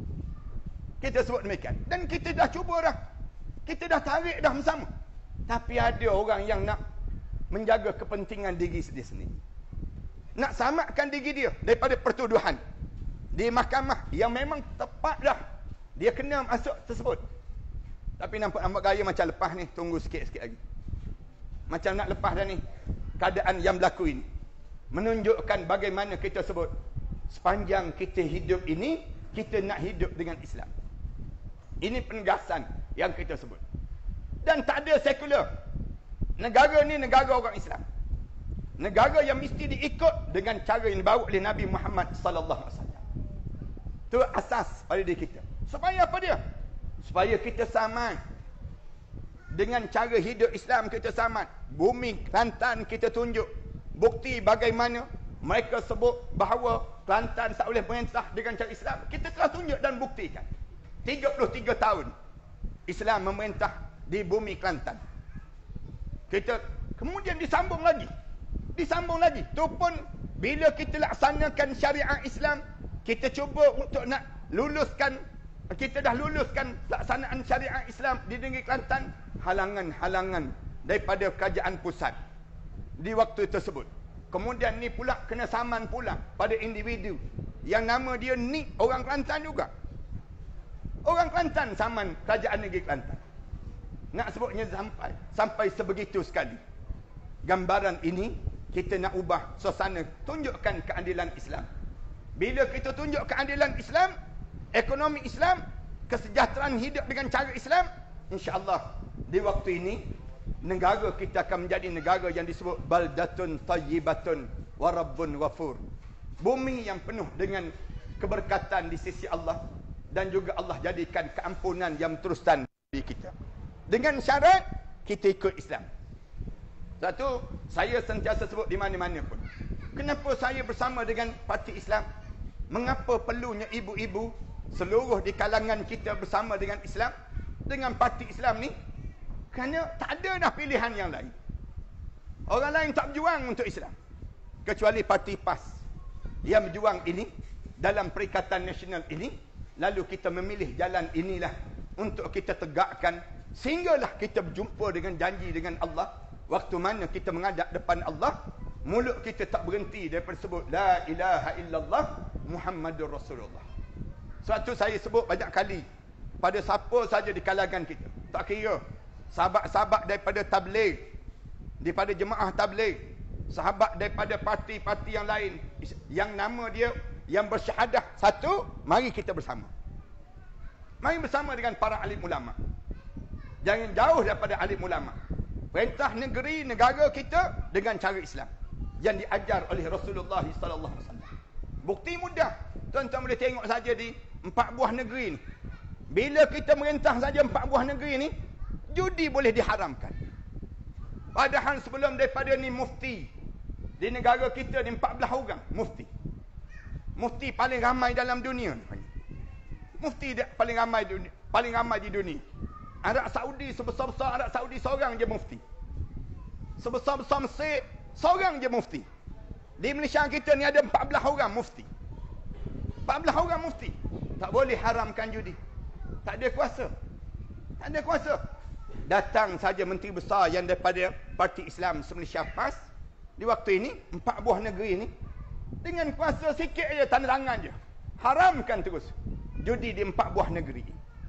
Speaker 1: Kita sebut demikian. Dan kita dah cuba dah. Kita dah tarik dah bersama. Tapi ada orang yang nak menjaga kepentingan diri dia sendiri. Nak samakan diri dia daripada pertuduhan di mahkamah yang memang tepat dah. Dia kena masuk tersebut. Tapi nampak-nampak gaya macam lepas ni. Tunggu sikit-sikit lagi. Macam nak lepas dah ni. Keadaan yang berlaku ini menunjukkan bagaimana kita sebut, sepanjang kita hidup ini, kita nak hidup dengan Islam. Ini penegasan yang kita sebut. Dan tak ada sekular. Negara ni negara orang Islam. Negara yang mesti diikut dengan cara yang dibawa oleh Nabi Muhammad sallallahu alaihi wasallam. Itu asas pada diri kita. Supaya apa dia? Supaya kita sama dengan cara hidup Islam kita sama. Bumi Kelantan kita tunjuk bukti bagaimana mereka sebut bahawa Kelantan tak boleh perintah dengan cara Islam. Kita telah tunjuk dan buktikan. tiga puluh tiga tahun Islam memerintah di bumi Kelantan. Kita kemudian disambung lagi. Disambung lagi. Tu pun bila kita laksanakan syariat Islam, kita cuba untuk nak luluskan, kita dah luluskan laksanaan syariat Islam di negeri Kelantan, halangan-halangan daripada kerajaan pusat di waktu tersebut. Kemudian ni pula kena saman pula pada individu yang nama dia ni orang Kelantan juga. Orang Kelantan saman kerajaan negeri Kelantan. Nak sebutnya sampai sampai sebegitu sekali. Gambaran ini kita nak ubah suasana, tunjukkan keadilan Islam. Bila kita tunjuk keadilan Islam, ekonomi Islam, kesejahteraan hidup dengan cara Islam, insya-Allah di waktu ini negara kita akan menjadi negara yang disebut baldatun tayyibatun wa rabbun ghafur. Bumi yang penuh dengan keberkatan di sisi Allah, dan juga Allah jadikan keampunan yang teruskan bagi kita. Dengan syarat kita ikut Islam. Satu, saya sentiasa sebut di mana-mana pun. Kenapa saya bersama dengan parti Islam? Mengapa perlunya ibu-ibu seluruh di kalangan kita bersama dengan Islam, dengan parti Islam ni? Kerana tak ada dah pilihan yang lain. Orang lain tak berjuang untuk Islam. Kecuali parti PAS yang berjuang ini dalam Perikatan Nasional ini. Lalu kita memilih jalan inilah untuk kita tegakkan, sehinggalah kita berjumpa dengan janji dengan Allah. Waktu mana kita menghadap depan Allah, mulut kita tak berhenti daripada sebut La ilaha illallah Muhammadur Rasulullah. Sebab tu saya sebut banyak kali pada siapa saja di kalangan kita, tak kira sahabat-sahabat daripada tabligh, daripada jemaah tabligh, sahabat daripada parti-parti yang lain yang nama dia yang bersyahadah satu, mari kita bersama. Mari bersama dengan para alim ulama. Jangan jauh daripada alim ulama. Perintah negeri negara kita dengan cara Islam yang diajar oleh Rasulullah sallallahu alaihi wasallam. Bukti mudah. Tuan-tuan boleh tengok saja di empat buah negeri ni. Bila kita merintah saja empat buah negeri ni, judi boleh diharamkan. Padahal sebelum daripada ni mufti di negara kita ni empat belas orang mufti. Mufti paling ramai dalam dunia. Mufti paling ramai dunia, paling ramai di dunia. Arab Saudi sebesar-besar Arab Saudi seorang je mufti. Sebesar-besar Mesir seorang je mufti. Di Malaysia kita ni ada empat belas orang mufti. empat belas orang mufti. Tak boleh haramkan judi. Tak ada kuasa. Tak ada kuasa. Datang saja menteri besar yang daripada Parti Islam se-Malaysia PAS di waktu ini, empat buah negeri ini, dengan kuasa sikit aja, tanda tangan je, haramkan terus judi di empat buah negeri.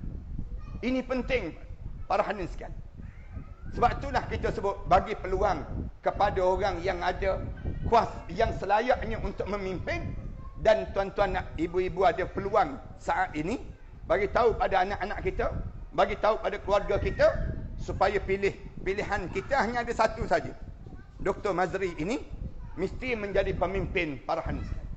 Speaker 1: Ini penting para hadirin sekalian. Sebab itulah kita sebut bagi peluang kepada orang yang ada kuasa, yang selayaknya untuk memimpin. Dan tuan-tuan nak, ibu-ibu ada peluang saat ini bagi tahu pada anak-anak kita, bagi tahu pada keluarga kita, supaya pilih pilihan kita hanya ada satu saja. Doktor Mazri ini mesti menjadi pemimpin para hadirin sekalian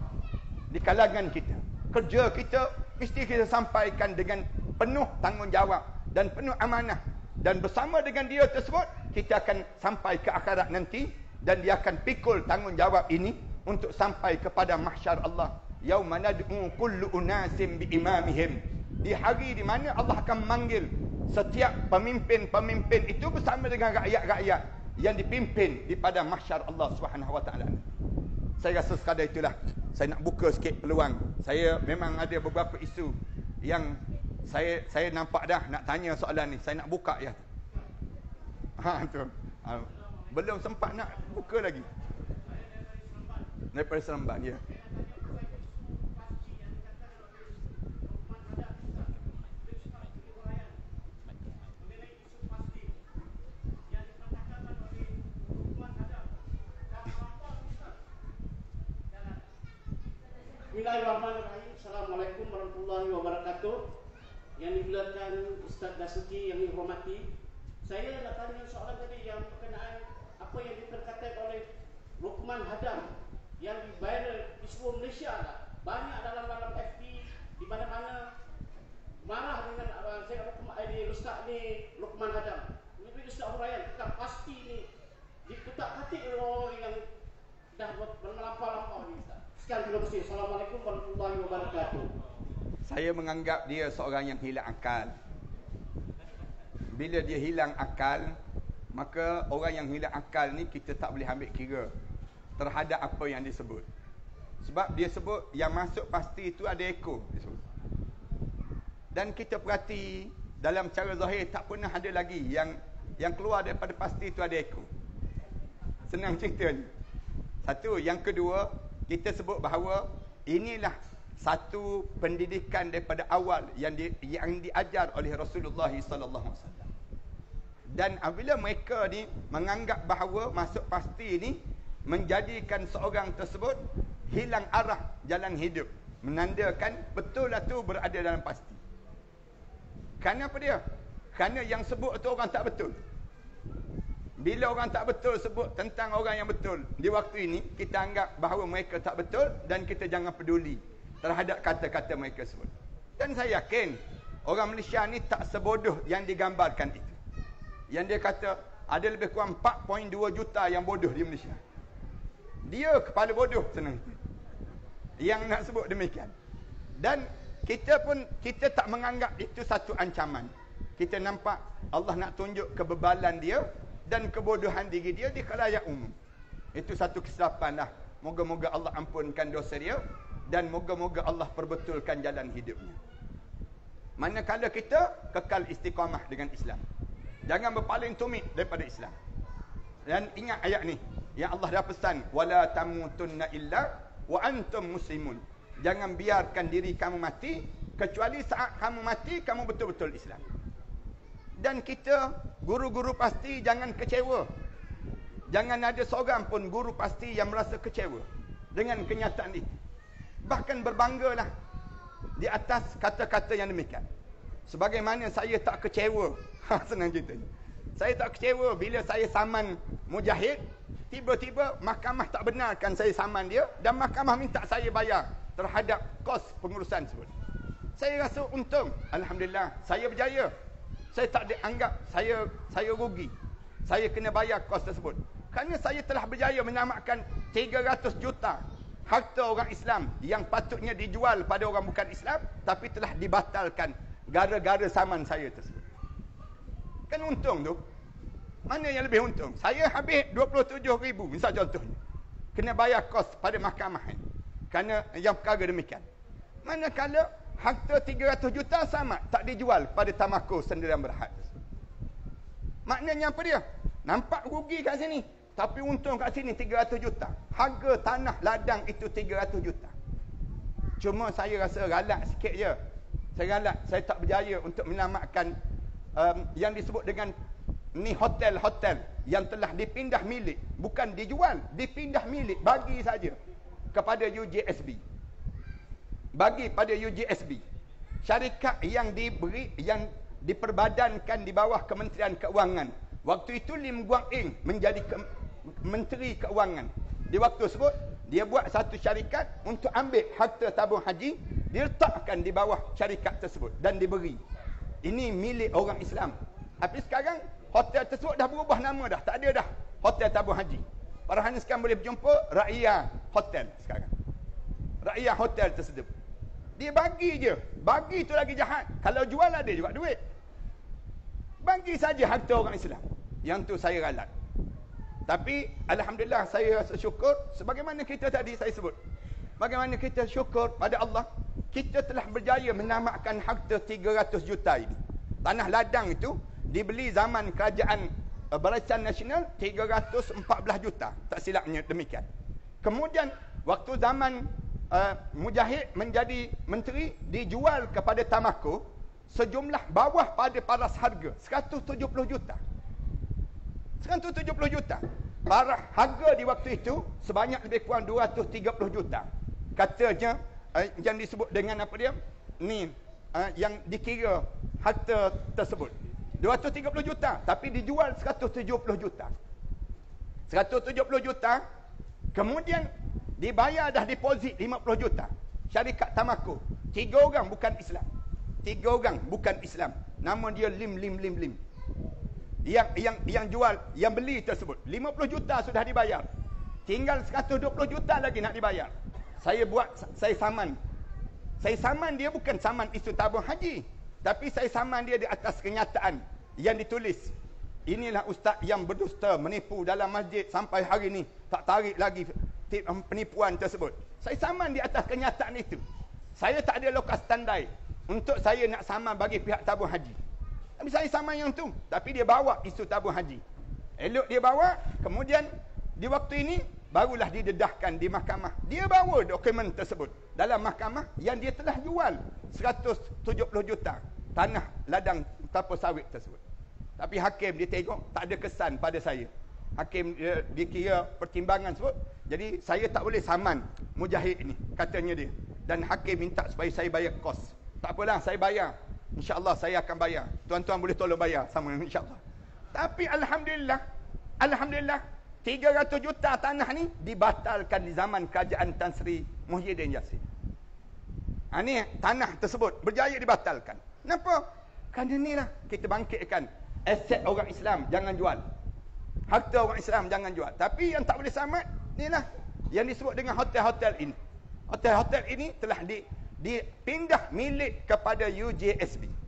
Speaker 1: di kalangan kita. Kerja kita mesti kita sampaikan dengan penuh tanggungjawab dan penuh amanah, dan bersama dengan dia tersebut kita akan sampai ke akhirat nanti, dan dia akan pikul tanggungjawab ini untuk sampai kepada mahsyar Allah. Yauma nad'u kullu unasim bi imamihim. Di hari di mana Allah akan memanggil setiap pemimpin-pemimpin itu bersama dengan rakyat-rakyat yang dipimpin di pada mahsyar Allah Subhanahu Wa Taala. Saya rasa sekadar itulah saya nak buka sikit peluang. Saya memang ada beberapa isu yang saya saya nampak dah nak tanya soalan ni. Saya nak buka ya. Ha tu. Ha, belum sempat nak buka lagi. Daripada Seremban ya.
Speaker 2: Bismillahirrahmanirrahim. Assalamualaikum warahmatullahi wabarakatuh. Yang dimuliakan Ustaz Dasuki yang dihormati, saya nak tanya soalan tadi yang berkenaan apa yang diperkatai oleh Luqman Hadam yang viral di seluruh Malaysia lah. Banyak dalam dalam F B di mana-mana marah dengan uh, saya Luqman ini Ustaz ni Luqman Hadam. Ini Ustaz Hurayan tak pasti ni dikutak-katik oleh orang yang dah bermelampau-lampau ni Ustaz. Sekian, terima kasih. Assalamualaikum warahmatullahi wabarakatuh.
Speaker 1: Saya menganggap dia seorang yang hilang akal. Bila dia hilang akal, maka orang yang hilang akal ni kita tak boleh ambil kira terhadap apa yang disebut. Sebab dia sebut yang masuk pasti itu ada ekor. Dan kita perhati dalam cara zahir tak pernah ada lagi yang yang keluar daripada pasti itu ada ekor. Senang ceritanya. Satu, yang kedua, kita sebut bahawa inilah satu pendidikan daripada awal yang di, yang diajar oleh Rasulullah sallallahu alaihi wasallam. Dan apabila mereka ni menganggap bahawa masuk pasti ni menjadikan seorang tersebut hilang arah jalan hidup, menandakan betul lah tu berada dalam pasti. Kerana apa dia? Kerana yang sebut tu orang tak betul. Bila orang tak betul sebut tentang orang yang betul, di waktu ini kita anggap bahawa mereka tak betul dan kita jangan peduli terhadap kata-kata mereka sebut. Dan saya yakin orang Malaysia ni tak sebodoh yang digambarkan itu. Yang dia kata ada lebih kurang empat perpuluhan dua juta yang bodoh di Malaysia. Dia kepala bodoh senang yang nak sebut demikian. Dan kita pun kita tak menganggap itu satu ancaman. Kita nampak Allah nak tunjuk kebebalan dia dan kebodohan diri dia di khalayak umum. Itu satu kesilapan lah. Moga-moga Allah ampunkan dosa dia dan moga-moga Allah perbetulkan jalan hidupnya. Manakala kita kekal istiqamah dengan Islam, jangan berpaling tumit daripada Islam. Dan ingat ayat ni yang Allah dah pesan, wala tamutunna illa wa antum muslimun. Jangan biarkan diri kamu mati kecuali saat kamu mati kamu betul-betul Islam. Dan kita guru-guru pasti jangan kecewa. Jangan ada seorang pun guru pasti yang merasa kecewa dengan kenyataan ini. Bahkan berbanggalah di atas kata-kata yang demikian. Sebagaimana saya tak kecewa, senang ceritanya. Saya tak kecewa bila saya saman Mujahid, tiba-tiba mahkamah tak benarkan saya saman dia dan mahkamah minta saya bayar terhadap kos pengurusan tersebut. Saya rasa untung, alhamdulillah, saya berjaya. Saya tak dianggap saya saya rugi. Saya kena bayar kos tersebut. Kerana saya telah berjaya menyelamatkan tiga ratus juta harta orang Islam yang patutnya dijual pada orang bukan Islam tapi telah dibatalkan gara-gara saman saya tersebut. Kan untung tu. Mana yang lebih untung? Saya habis dua puluh tujuh ribu misal contohnya. Kena bayar kos pada mahkamah ni. Kerana yang perkara demikian. Manakala harta tiga ratus juta sama tak dijual pada Tamaku Sendirian Berhad. Maknanya apa dia? Nampak rugi kat sini tapi untung kat sini tiga ratus juta. Harga tanah ladang itu tiga ratus juta. Cuma saya rasa galak sikit je. Saya galak, saya tak berjaya untuk menyelamatkan um, yang disebut dengan ni hotel-hotel yang telah dipindah milik, bukan dijual, dipindah milik, bagi saja kepada U J S B. Bagi pada U J S B, syarikat yang diberi, yang diperbadankan di bawah Kementerian Keuangan. Waktu itu Lim Guang Eng menjadi ke, Menteri Keuangan. Di waktu tersebut dia buat satu syarikat untuk ambil harta tabung haji, diletakkan di bawah syarikat tersebut dan diberi. Ini milik orang Islam. Tapi sekarang hotel tersebut dah berubah nama dah, tak ada dah hotel tabung haji. Para hanya sekarang boleh berjumpa Rakyat Hotel sekarang. Rakyat Hotel tersebut. Dia bagi je. Bagi tu lagi jahat. Kalau jual ada juga duit. Bagi saja harta orang Islam. Yang tu saya ralat. Tapi alhamdulillah saya bersyukur sebagaimana kita tadi saya sebut. Bagaimana kita syukur pada Allah, kita telah berjaya menamakkan harta tiga ratus juta ini. Tanah ladang itu dibeli zaman kerajaan uh, Barisan Nasional tiga ratus empat belas juta. Tak silapnya demikian. Kemudian waktu zaman uh, Mujahid menjadi menteri, dijual kepada Tamako sejumlah bawah pada paras harga seratus tujuh puluh juta. seratus tujuh puluh juta. Paras harga di waktu itu sebanyak lebih kurang dua ratus tiga puluh juta. Katanya uh, yang disebut dengan apa dia? Ni uh, yang dikira harta tersebut dua ratus tiga puluh juta, tapi dijual seratus tujuh puluh juta. seratus tujuh puluh juta. Kemudian dibayar dah deposit lima puluh juta. Syarikat Tamako, tiga orang bukan Islam. Tiga orang bukan Islam. Nama dia Lim Lim Lim Lim. Yang yang yang jual, yang beli tersebut lima puluh juta sudah dibayar. Tinggal seratus dua puluh juta lagi nak dibayar. Saya buat, saya saman. Saya saman dia bukan saman isu tabung haji, tapi saya saman dia di atas kenyataan yang ditulis. Inilah ustaz yang berdusta menipu dalam masjid sampai hari ini tak tarik lagi penipuan tersebut. Saya saman di atas kenyataan itu. Saya tak ada lokas tandai untuk saya nak saman bagi pihak tabung haji. Tapi saya saman yang tu. Tapi dia bawa isu tabung haji. Elok dia bawa, kemudian di waktu ini barulah didedahkan di mahkamah. Dia bawa dokumen tersebut dalam mahkamah yang dia telah jual seratus tujuh puluh juta tanah ladang kelapa sawit tersebut. Tapi hakim dia tengok tak ada kesan pada saya. Hakim dia, dia kira pertimbangan sebut. Jadi saya tak boleh saman Mujahid ini, katanya dia. Dan hakim minta supaya saya bayar kos. Tak apalah, saya bayar. InsyaAllah saya akan bayar. Tuan-tuan boleh tolong bayar sama insyaAllah. Tapi alhamdulillah, alhamdulillah tiga ratus juta tanah ni dibatalkan di zaman kerajaan Tan Sri Muhyiddin Yassin. Ha, ni tanah tersebut berjaya dibatalkan. Kenapa? Kerana inilah kita bangkitkan aset orang Islam jangan jual. Harta orang Islam jangan jual. Tapi yang tak boleh selamat, inilah yang disebut dengan hotel-hotel ini. Hotel-hotel ini telah di, dipindah milik kepada U J S B.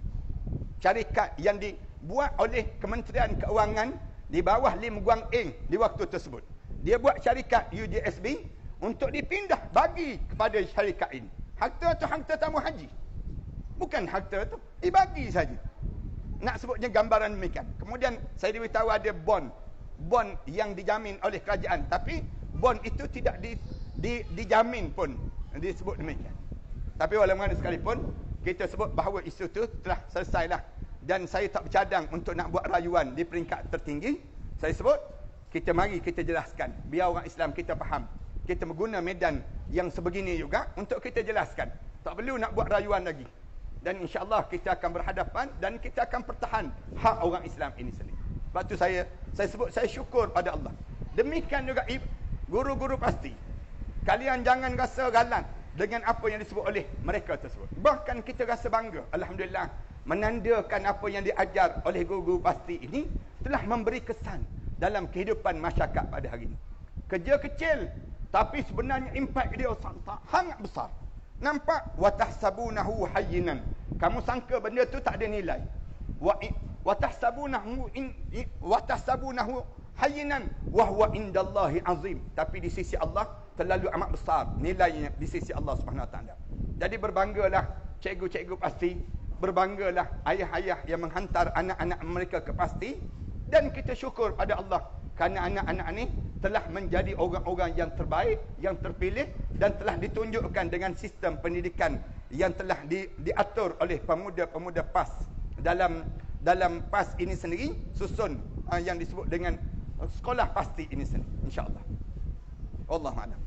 Speaker 1: Syarikat yang dibuat oleh Kementerian Keuangan di bawah Lim Guang Eng di waktu tersebut. Dia buat syarikat U J S B untuk dipindah bagi kepada syarikat ini. Harta tu harta tamu haji. Bukan harta tu, dibagi saja. Nak sebutnya gambaran demikian. Kemudian saya diberitahu ada bond. Bond yang dijamin oleh kerajaan. Tapi bond itu tidak di, di, dijamin pun. Disebut demikian. Tapi walaupun mana sekalipun, kita sebut bahawa isu itu telah selesailah. Dan saya tak bercadang untuk nak buat rayuan di peringkat tertinggi. Saya sebut, kita mari kita jelaskan. Biar orang Islam kita faham. Kita mengguna medan yang sebegini juga untuk kita jelaskan. Tak perlu nak buat rayuan lagi. Dan insyaAllah kita akan berhadapan dan kita akan pertahan hak orang Islam ini sendiri. Sebab tu saya saya sebut saya syukur pada Allah. Demikian juga guru-guru pasti. Kalian jangan rasa galan dengan apa yang disebut oleh mereka tersebut. Bahkan kita rasa bangga. Alhamdulillah. Menandakan apa yang diajar oleh guru-guru pasti ini telah memberi kesan dalam kehidupan masyarakat pada hari ini. Kerja kecil, tapi sebenarnya impak dia sangat besar. Nampak? Watahsabunahu hayyinan. Kamu sangka benda tu tak ada nilai. Wa watahsabunahu in watahsabunahu hayyinan wa huwa indallahi azim. Tapi di sisi Allah terlalu amat besar nilainya di sisi Allah Subhanahu Wa Taala. Jadi berbanggalah cikgu-cikgu pasti, berbanggalah ayah-ayah yang menghantar anak-anak mereka ke pasti, dan kita syukur pada Allah kerana anak-anak ini telah menjadi orang-orang yang terbaik, yang terpilih dan telah ditunjukkan dengan sistem pendidikan yang telah di, diatur oleh pemuda-pemuda P A S dalam dalam P A S ini sendiri, susun uh, yang disebut dengan uh, sekolah pasti ini sendiri, insya-Allah. Wallahu a'lam.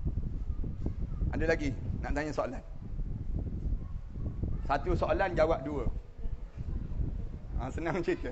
Speaker 1: Ada lagi nak tanya soalan? Satu soalan jawab dua. Ha, senang cerita.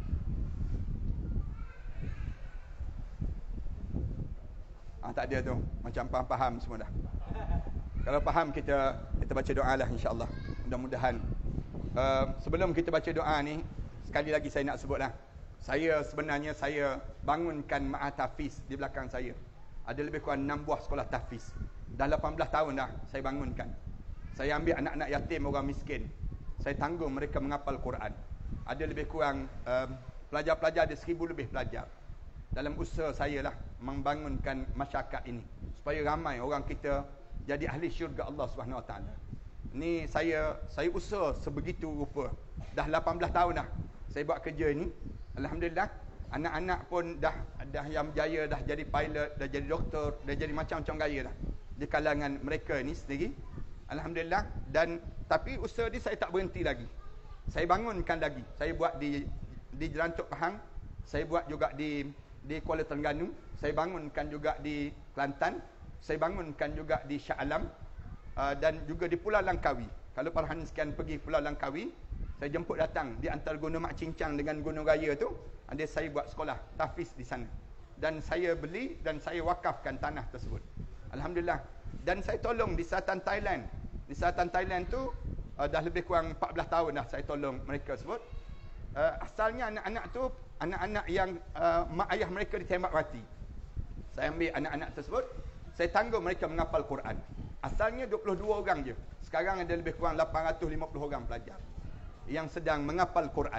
Speaker 1: Ah, tak ada tu. Macam faham-faham semua dah. Kalau faham kita kita baca doa lah insya-Allah. Mudah-mudahan uh, sebelum kita baca doa ni, sekali lagi saya nak sebutlah. Saya sebenarnya saya bangunkan Ma'at Tahfiz di belakang saya. Ada lebih kurang enam buah sekolah tahfiz. Dah lapan belas tahun dah saya bangunkan. Saya ambil anak-anak yatim orang miskin. Saya tanggung mereka menghafal Quran. Ada lebih kurang um, pelajar-pelajar ada seribu lebih pelajar. dalam usaha saya lah membangunkan masyarakat ini supaya ramai orang kita jadi ahli syurga Allah Subhanahu Wa Taala. Ni saya saya usaha sebegitu rupa. Dah lapan belas tahun dah saya buat kerja ini. Alhamdulillah, anak-anak pun dah dah yang berjaya, dah jadi pilot, dah jadi doktor, dah jadi macam-macam gaya dah di kalangan mereka ini sendiri. Alhamdulillah. Dan tapi usaha ni saya tak berhenti lagi. Saya bangunkan lagi. Saya buat di di Jerantuk Pahang, saya buat juga di di Kuala Terengganu, saya bangunkan juga di Kelantan, saya bangunkan juga di Shah Alam, uh, dan juga di Pulau Langkawi. Kalau para hadirin sekalian pergi Pulau Langkawi, saya jemput datang di antara Gunung Mak Cincang dengan Gunung Raya tu, ada saya buat sekolah tahfiz di sana. Dan saya beli dan saya wakafkan tanah tersebut. Alhamdulillah. Dan saya tolong di selatan Thailand. Di selatan Thailand tu uh, dah lebih kurang empat belas tahun dah saya tolong mereka tersebut. Uh, asalnya anak-anak tu anak-anak yang uh, mak ayah mereka ditembak mati. Saya ambil anak-anak tersebut, saya tanggung mereka menghafal Quran. Asalnya dua puluh dua orang je. Sekarang ada lebih kurang lapan ratus lima puluh orang pelajar yang sedang menghafal Quran.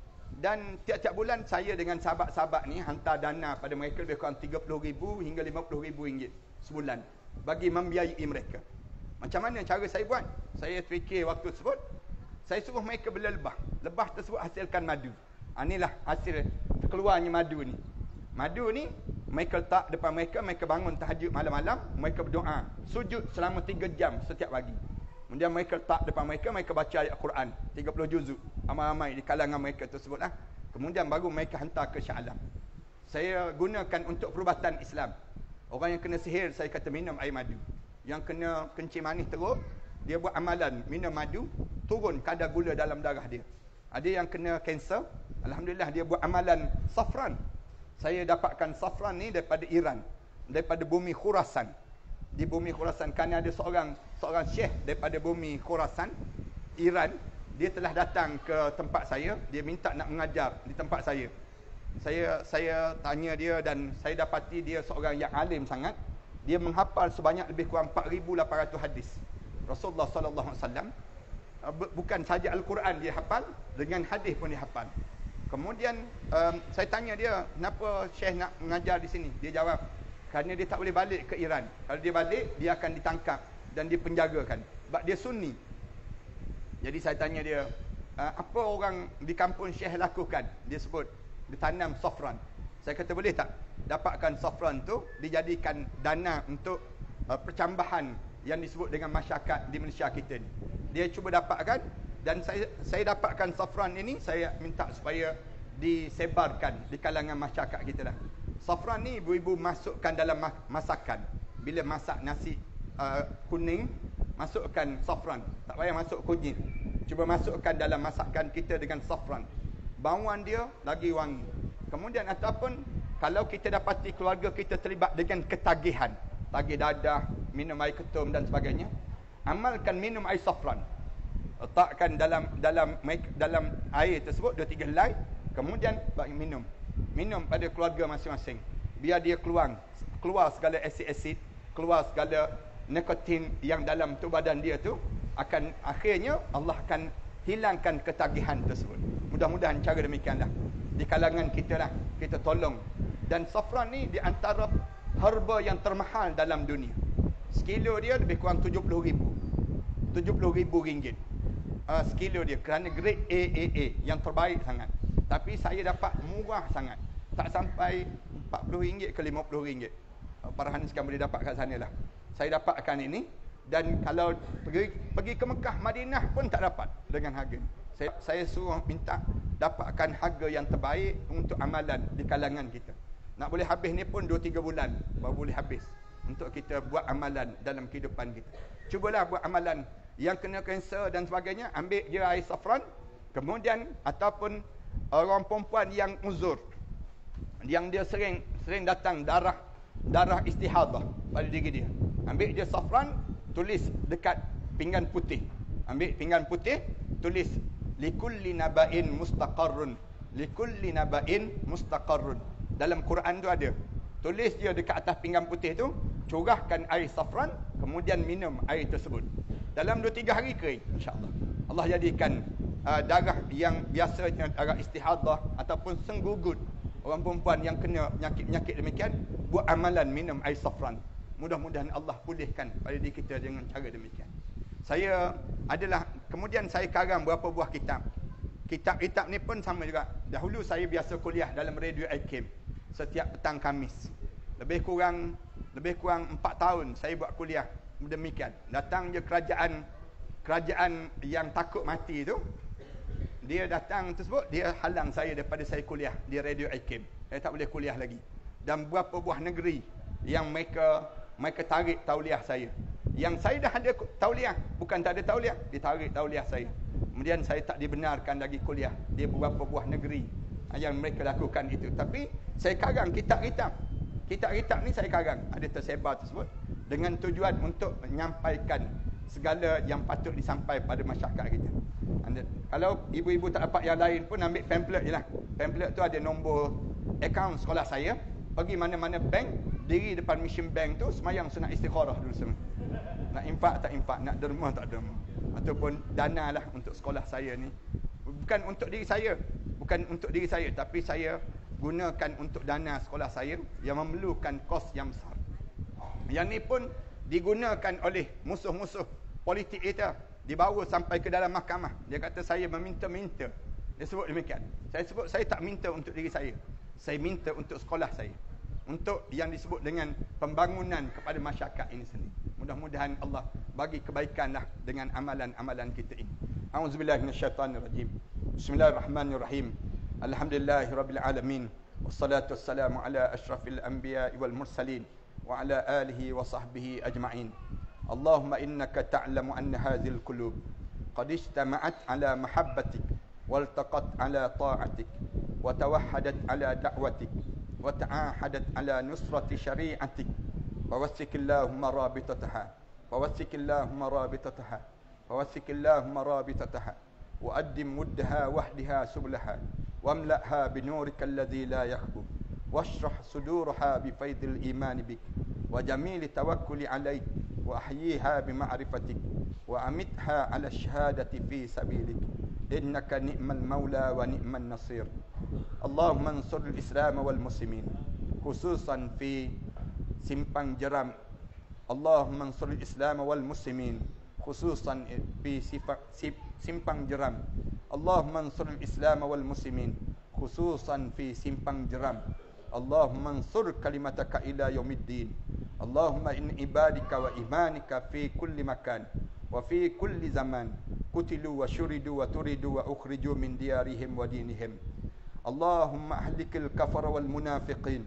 Speaker 1: Dan tiap-tiap bulan saya dengan sahabat-sahabat ni hantar dana pada mereka lebih kurang tiga puluh ribu hingga lima puluh ribu ringgit sebulan bagi membiayai mereka. Macam mana cara saya buat? Saya fikir waktu tersebut, saya suruh mereka bela lebah. Lebah tersebut hasilkan madu. Ha, inilah hasil keluarnya madu ni. Madu ni mereka letak depan mereka, mereka bangun tahajud malam-malam, mereka berdoa, sujud selama tiga jam setiap pagi. Kemudian mereka letak depan mereka, mereka baca ayat Quran tiga puluh juzuk, ramai-ramai di kalangan mereka tersebutlah. Kemudian baru mereka hantar ke Shah Alam. Saya gunakan untuk perubatan Islam. Orang yang kena sihir, saya kata minum air madu. Yang kena kencing manis teruk, dia buat amalan minum madu, turun kadar gula dalam darah dia. Ada yang kena kanser, alhamdulillah dia buat amalan safran. Saya dapatkan safran ni daripada Iran, daripada bumi Khurasan. Di bumi Khurasan, kerana ada seorang seorang syekh daripada bumi Khurasan, Iran, dia telah datang ke tempat saya, dia minta nak mengajar di tempat saya. Saya saya tanya dia dan saya dapati dia seorang yang alim sangat. Dia menghafal sebanyak lebih kurang empat ribu lapan ratus hadis Rasulullah sallallahu alaihi wasallam. Bukan saja Al-Quran dia hafal, dengan hadis pun dia hafal. Kemudian um, saya tanya dia, kenapa Syekh nak mengajar di sini? Dia jawab, kerana dia tak boleh balik ke Iran. Kalau dia balik, dia akan ditangkap dan dipenjarakan. Sebab dia Sunni. Jadi saya tanya dia, apa orang di kampung Syekh lakukan? Dia sebut, dia tanam safran. Saya kata, boleh tak dapatkan safran tu dijadikan dana untuk uh, percambahan yang disebut dengan masyarakat di Malaysia kita ni. Dia cuba dapatkan, dan saya saya dapatkan safran ini, saya minta supaya disebarkan di kalangan masyarakat kita lah. Safran ni ibu-ibu masukkan dalam masakan. Bila masak nasi uh, kuning, masukkan safran. Tak payah masuk kunyit. Cuba masukkan dalam masakan kita dengan safran. Bauan dia lagi wangi. Kemudian ataupun kalau kita dapati keluarga kita terlibat dengan ketagihan, tagih dadah, minum air ketum dan sebagainya, amalkan minum air safran. Letakkan dalam dalam dalam air tersebut dua tiga helai, kemudian bagi minum. Minum pada keluarga masing-masing. Biar dia keluar keluar segala asid-asid, keluar segala nikotin yang dalam tu badan dia tu, akan akhirnya Allah akan hilangkan ketagihan tersebut. Mudah-mudahan cara demikianlah di kalangan kita lah kita tolong. Dan safran ni di antara herba yang termahal dalam dunia. Sekilo dia lebih kurang tujuh puluh ribu tujuh puluh ribu ringgit uh, sekilo dia, kerana grade A A A yang terbaik sangat. Tapi saya dapat murah sangat, tak sampai empat puluh ringgit ke lima puluh ringgit. uh, Para hadirin sekalian boleh dapat kat sana lah. Saya dapatkan ini, dan kalau pergi pergi ke Mekah, Madinah pun tak dapat dengan harga. Saya, saya suruh minta dapatkan harga yang terbaik untuk amalan di kalangan kita. Nak boleh habis ni pun dua tiga bulan baru boleh habis untuk kita buat amalan dalam kehidupan kita. Cubalah buat amalan yang kena kanser dan sebagainya, ambil je air safran. Kemudian ataupun orang perempuan yang uzur, yang dia sering sering datang darah darah istihadah pada diri dia, ambil je safran, tulis dekat pinggan putih. Ambil pinggan putih, tulis likulli naba'in mustaqarrun, likulli naba'in mustaqarrun. Dalam Quran tu ada. Tulis dia dekat atas pinggan putih tu, curahkan air safran, kemudian minum air tersebut. Dalam dua tiga hari kering, insya-Allah. Allah jadikan uh, darah yang biasanya darah istihadah ataupun senggugut orang perempuan yang kena penyakit-penyakit demikian, buat amalan minum air safran. Mudah-mudahan Allah pulihkan pada diri kita dengan cara demikian. Saya adalah, kemudian saya karang beberapa buah kitab. Kitab-kitab ni pun sama juga. Dahulu saya biasa kuliah dalam Radio Akim setiap petang Khamis. Lebih kurang lebih kurang empat tahun saya buat kuliah demikian. Datang je kerajaan kerajaan yang takut mati tu, dia datang tersebut, dia halang saya daripada saya kuliah di Radio Akim. Saya tak boleh kuliah lagi. Dan beberapa buah negeri yang mereka mereka tarik tauliah saya. Yang saya dah ada tauliah, bukan tak ada tauliah, ditarik tauliah saya. Kemudian saya tak dibenarkan lagi kuliah di beberapa buah negeri yang mereka lakukan itu. Tapi saya karang kitab-kitab. Kitab-kitab ni saya karang, ada tersebar tersebut dengan tujuan untuk menyampaikan segala yang patut disampaikan pada masyarakat kita. Anda, kalau ibu-ibu tak dapat yang lain pun ambil pamphlet je lah. Pamphlet tu ada nombor akaun sekolah saya. Pergi mana-mana bank, diri depan mission bank tu, semayang sunat istikharah dulu semua. Nak infak tak infak, nak derma tak derma. Ataupun dana lah untuk sekolah saya ni. Bukan untuk diri saya, bukan untuk diri saya, tapi saya gunakan untuk dana sekolah saya yang memerlukan kos yang besar. Yang ni pun digunakan oleh musuh-musuh politik kita, dibawa sampai ke dalam mahkamah. Dia kata saya meminta-minta. Dia sebut demikian. Saya sebut saya tak minta untuk diri saya. Saya minta untuk sekolah saya. Untuk yang disebut dengan pembangunan kepada masyarakat ini sendiri. Mudah-mudahan Allah bagi kebaikanlah dengan amalan-amalan kita ini. A'udzubillahi minasyaitanirrajim. Bismillahirrahmanirrahim. Alhamdulillahirabbil alamin. Wassalatu wassalamu ala asyrafil anbiya'i wal mursalin wa ala alihi wa sahbihi ajma'in. Allahumma innaka ta'lamu anna hadhil qulub qad ijtama'at ala mahabbatik waltaqat ala ta'atik wa tawahhadat ala da'watik wa ta'ahadat ala nusrati syari'atik. فوثق اللهم رابطتها فوثق اللهم رابطتها فوثق اللهم رابطتها وأدم مدها وحدها سبلها واملأها بنورك الذي لا يخبو واشرح صدورها بفيض الإيمان بك وجميل التوكل عليك وأحييها بمعرفتك وأمتها على الشهادة في سبيلك إنك نعم المولى ونعم النصير. اللهم انصر الإسلام والمسلمين خصوصا في Simpang Jeram. Allahumma ansur al-Islam wal muslimin khususan fi Simpang Jeram. Allahumma ansur al-Islam wal muslimin khususan fi Simpang Jeram. Allahumma ansur kalimataka ila yaumiddin. Allahumma in ibadika wa imanika fi kulli makan wa fi kulli zaman kutilu wa syuridu wa turidu wa ukhriju min diyarihim wa dinihim. Allahumma ahlikil kafara wal munafiqin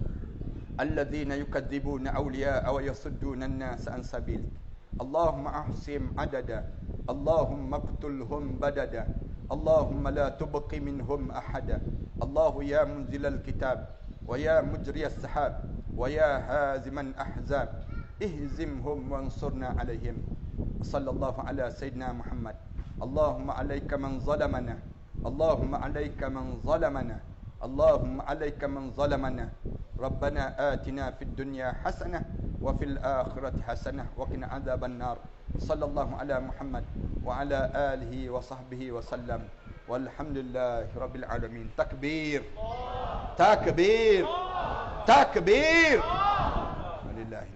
Speaker 1: الذين يكذبون أولياء ويصدون الناس عن سبيلك. اللهم أحصهم عددا اللهم اقتلهم بددا اللهم لا تبق منهم أحدا. الله يا منزل الكتاب ويا مجري السحاب ويا هازم الأحزاب اهزمهم وانصرنا عليهم. صلى الله على سيدنا محمد. اللهم عليك من ظلمنا اللهم عليك من ظلمنا اللهم عليك من ظلمنا. ربنا آتنا في الدنيا حسنة وفي الآخرة حسنة وقنا عذاب النار. صلى الله على محمد وعلى آله وصحبه وسلم والحمد لله رب العالمين. تكبير تكبير تكبير ولله